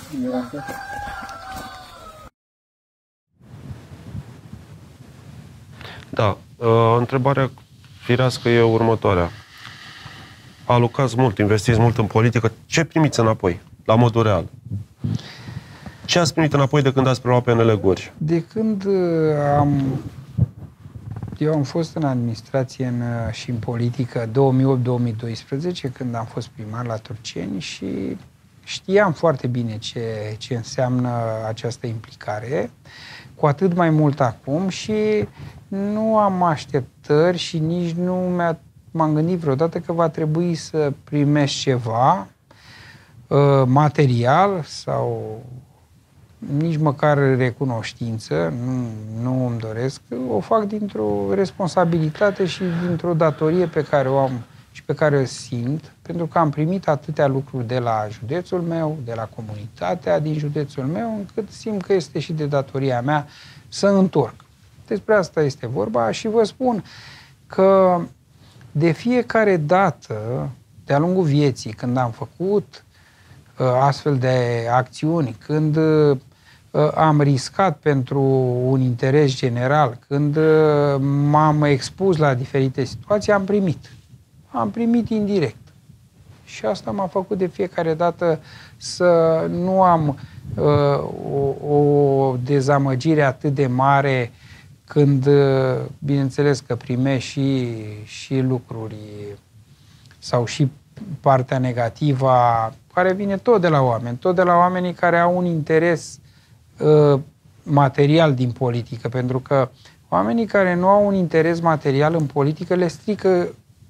Da. Uh, întrebarea firească e următoarea. Alocați mult, investiți mult în politică. Ce primiți înapoi, la modul real? Ce ați primit înapoi de când ați preluat P N L Gorj? De când am... Eu am fost în administrație în, și în politică două mii opt două mii doisprezece, când am fost primar la Turceni și știam foarte bine ce, ce înseamnă această implicare, cu atât mai mult acum și nu am așteptări și nici nu mi-a, m-am gândit vreodată că va trebui să primesc ceva uh, material sau nici măcar recunoștință, nu, nu îmi doresc. O fac dintr-o responsabilitate și dintr-o datorie pe care o am și pe care o simt, pentru că am primit atâtea lucruri de la județul meu, de la comunitatea din județul meu, încât simt că este și de datoria mea să întorc. Despre asta este vorba și vă spun că de fiecare dată, de-a lungul vieții, când am făcut uh, astfel de acțiuni, când uh, am riscat pentru un interes general, când uh, m-am expus la diferite situații, am primit. Am primit indirect. Și asta m-a făcut de fiecare dată să nu am uh, o, o dezamăgire atât de mare când, uh, bineînțeles că primești și, și lucruri sau și partea negativă care vine tot de la oameni, tot de la oamenii care au un interes uh, material din politică, pentru că oamenii care nu au un interes material în politică le strică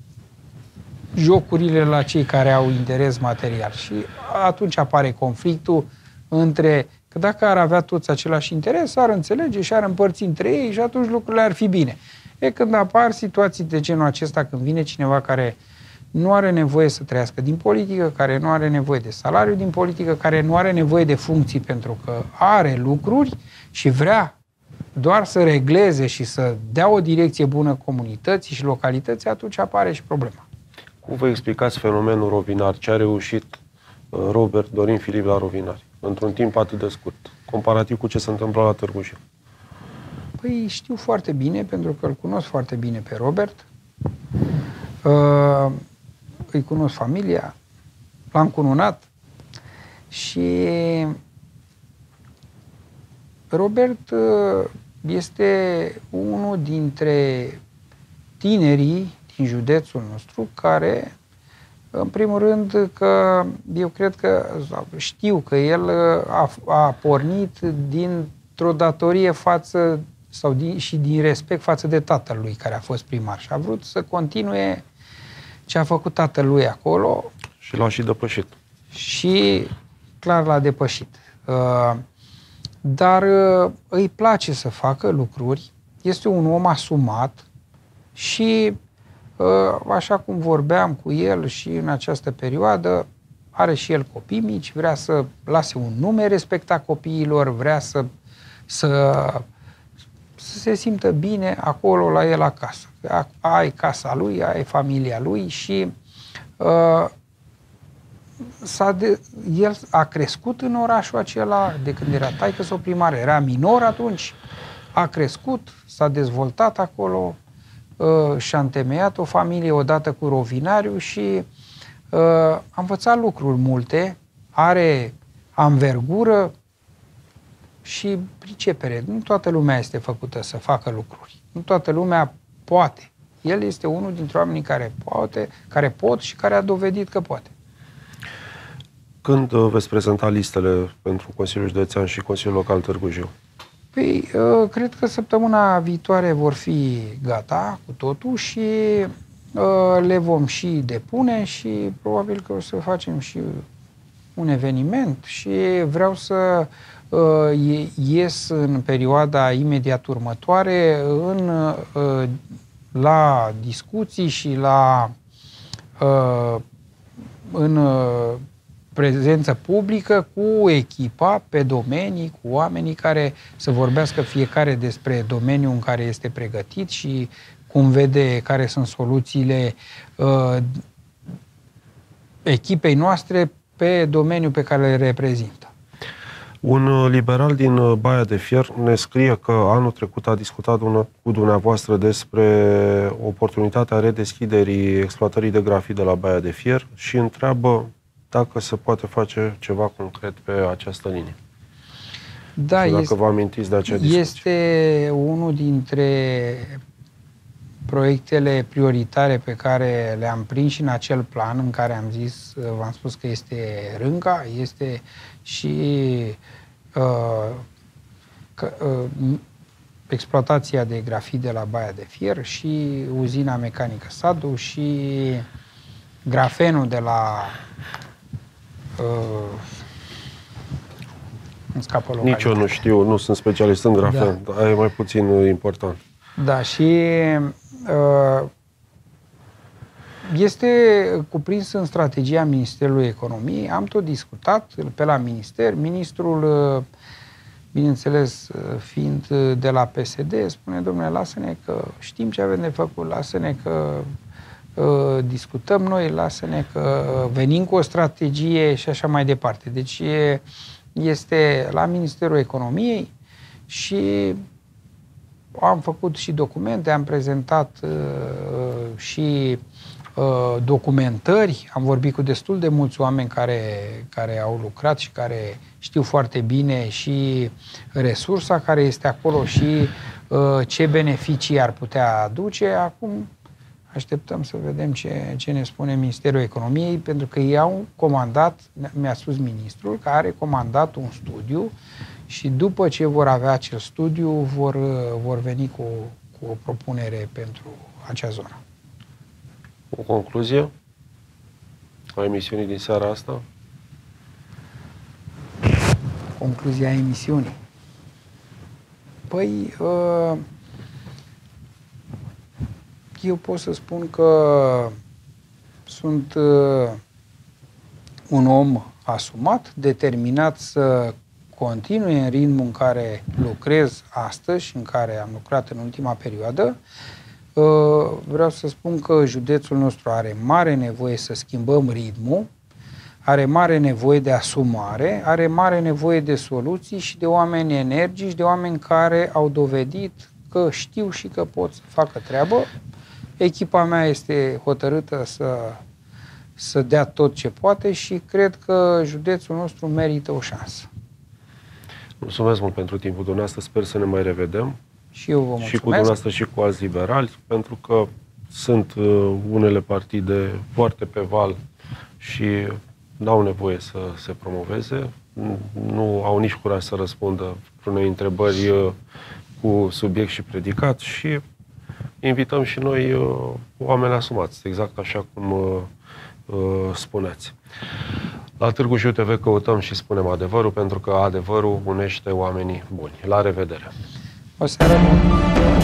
jocurile la cei care au interes material. Și atunci apare conflictul între că dacă ar avea toți același interes, ar înțelege și ar împărți între ei și atunci lucrurile ar fi bine. E când apar situații de genul acesta, când vine cineva care nu are nevoie să trăiască din politică, care nu are nevoie de salariu din politică, care nu are nevoie de funcții pentru că are lucruri și vrea doar să regleze și să dea o direcție bună comunității și localității, atunci apare și problema. Cum vă explicați fenomenul Rovinari? Ce a reușit Robert Dorin Filip la Rovinari într-un timp atât de scurt, comparativ cu ce se întâmplă la Târgu Jiu? Păi știu foarte bine, pentru că îl cunosc foarte bine pe Robert. Uh, îi cunosc familia, l-am cununat și Robert uh, este unul dintre tinerii din județul nostru care, în primul rând, că eu cred că știu că el a, a pornit dintr-o datorie față sau din, și din respect față de tatălui care a fost primar și a vrut să continue ce a făcut tatălui acolo. Și l-a și depășit. Și clar l-a depășit. Dar îi place să facă lucruri, este un om asumat și așa cum vorbeam cu el și în această perioadă, are și el copii mici, vrea să lase un nume respectat copiilor, vrea să, să, să se simtă bine acolo la el acasă. Ai casa lui, ai familia lui și uh, s-a de, el a crescut în orașul acela de când era taică-s-o primar, era minor atunci, a crescut, s-a dezvoltat acolo, Uh, și-a întemeiat o familie odată cu Rovinariu și uh, a învățat lucruri multe, are anvergură și pricepere. Nu toată lumea este făcută să facă lucruri. Nu toată lumea poate. El este unul dintre oamenii care poate, care pot și care a dovedit că poate. Când uh, veți prezenta listele pentru Consiliul Județean și Consiliul Local Târgu Jiu? Păi, uh, cred că săptămâna viitoare vor fi gata cu totul și uh, le vom și depune și probabil că o să facem și un eveniment și vreau să uh, ies în perioada imediat următoare în, uh, la discuții și la uh, în uh, prezență publică cu echipa pe domenii, cu oamenii care să vorbească fiecare despre domeniul în care este pregătit și cum vede care sunt soluțiile uh, echipei noastre pe domeniul pe care le reprezintă. Un liberal din Baia de Fier ne scrie că anul trecut a discutat cu dumneavoastră despre oportunitatea redeschiderii exploatării de grafit de la Baia de Fier și întreabă dacă se poate face ceva concret pe această linie. Da, dacă este, vă amintiți de acea discuție. Este unul dintre proiectele prioritare pe care le-am prins și în acel plan în care am zis, v-am spus că este Rânca, este și uh, că, uh, exploatația de grafit de la Baia de Fier și uzina mecanică Sadu și grafenul de la uh, îmi scapă localitatea. Nici eu nu știu, nu sunt specialist în grafen, da. Dar e mai puțin important. Da, și uh, este cuprins în strategia Ministerului Economiei. Am tot discutat pe la minister. Ministrul, uh, bineînțeles, fiind de la P S D, spune, domnule, lasă-ne că știm ce avem de făcut, lasă-ne că uh, discutăm noi, lasă-ne că venim cu o strategie și așa mai departe. Deci e, este la Ministerul Economiei și am făcut și documente, am prezentat uh, și uh, documentări, am vorbit cu destul de mulți oameni care, care au lucrat și care știu foarte bine și resursa care este acolo și uh, ce beneficii ar putea aduce. Acum așteptăm să vedem ce, ce ne spune Ministerul Economiei, pentru că ei au comandat, mi-a spus ministrul, că are comandat un studiu și după ce vor avea acel studiu, vor, vor veni cu, cu o propunere pentru acea zonă. O concluzie a emisiunii din seara asta? Concluzia emisiunii. Păi, uh, eu pot să spun că sunt uh, un om asumat, determinat să continui în ritmul în care lucrez astăzi și în care am lucrat în ultima perioadă. Vreau să spun că județul nostru are mare nevoie să schimbăm ritmul, are mare nevoie de asumare, are mare nevoie de soluții și de oameni energici, de oameni care au dovedit că știu și că pot să facă treabă. Echipa mea este hotărâtă să, să dea tot ce poate și cred că județul nostru merită o șansă. Mulțumesc mult pentru timpul dumneavoastră, sper să ne mai revedem. Și eu vă mulțumesc. Și cu dumneavoastră și cu alți liberali, pentru că sunt uh, unele partide foarte pe val și n-au nevoie să se promoveze, nu au nici curaj să răspundă unei întrebări uh, cu subiect și predicat și invităm și noi uh, oameni asumați, exact așa cum uh, uh, spuneați. La Târgu Jiu T V căutăm și spunem adevărul, pentru că adevărul unește oamenii buni. La revedere! O seară bună!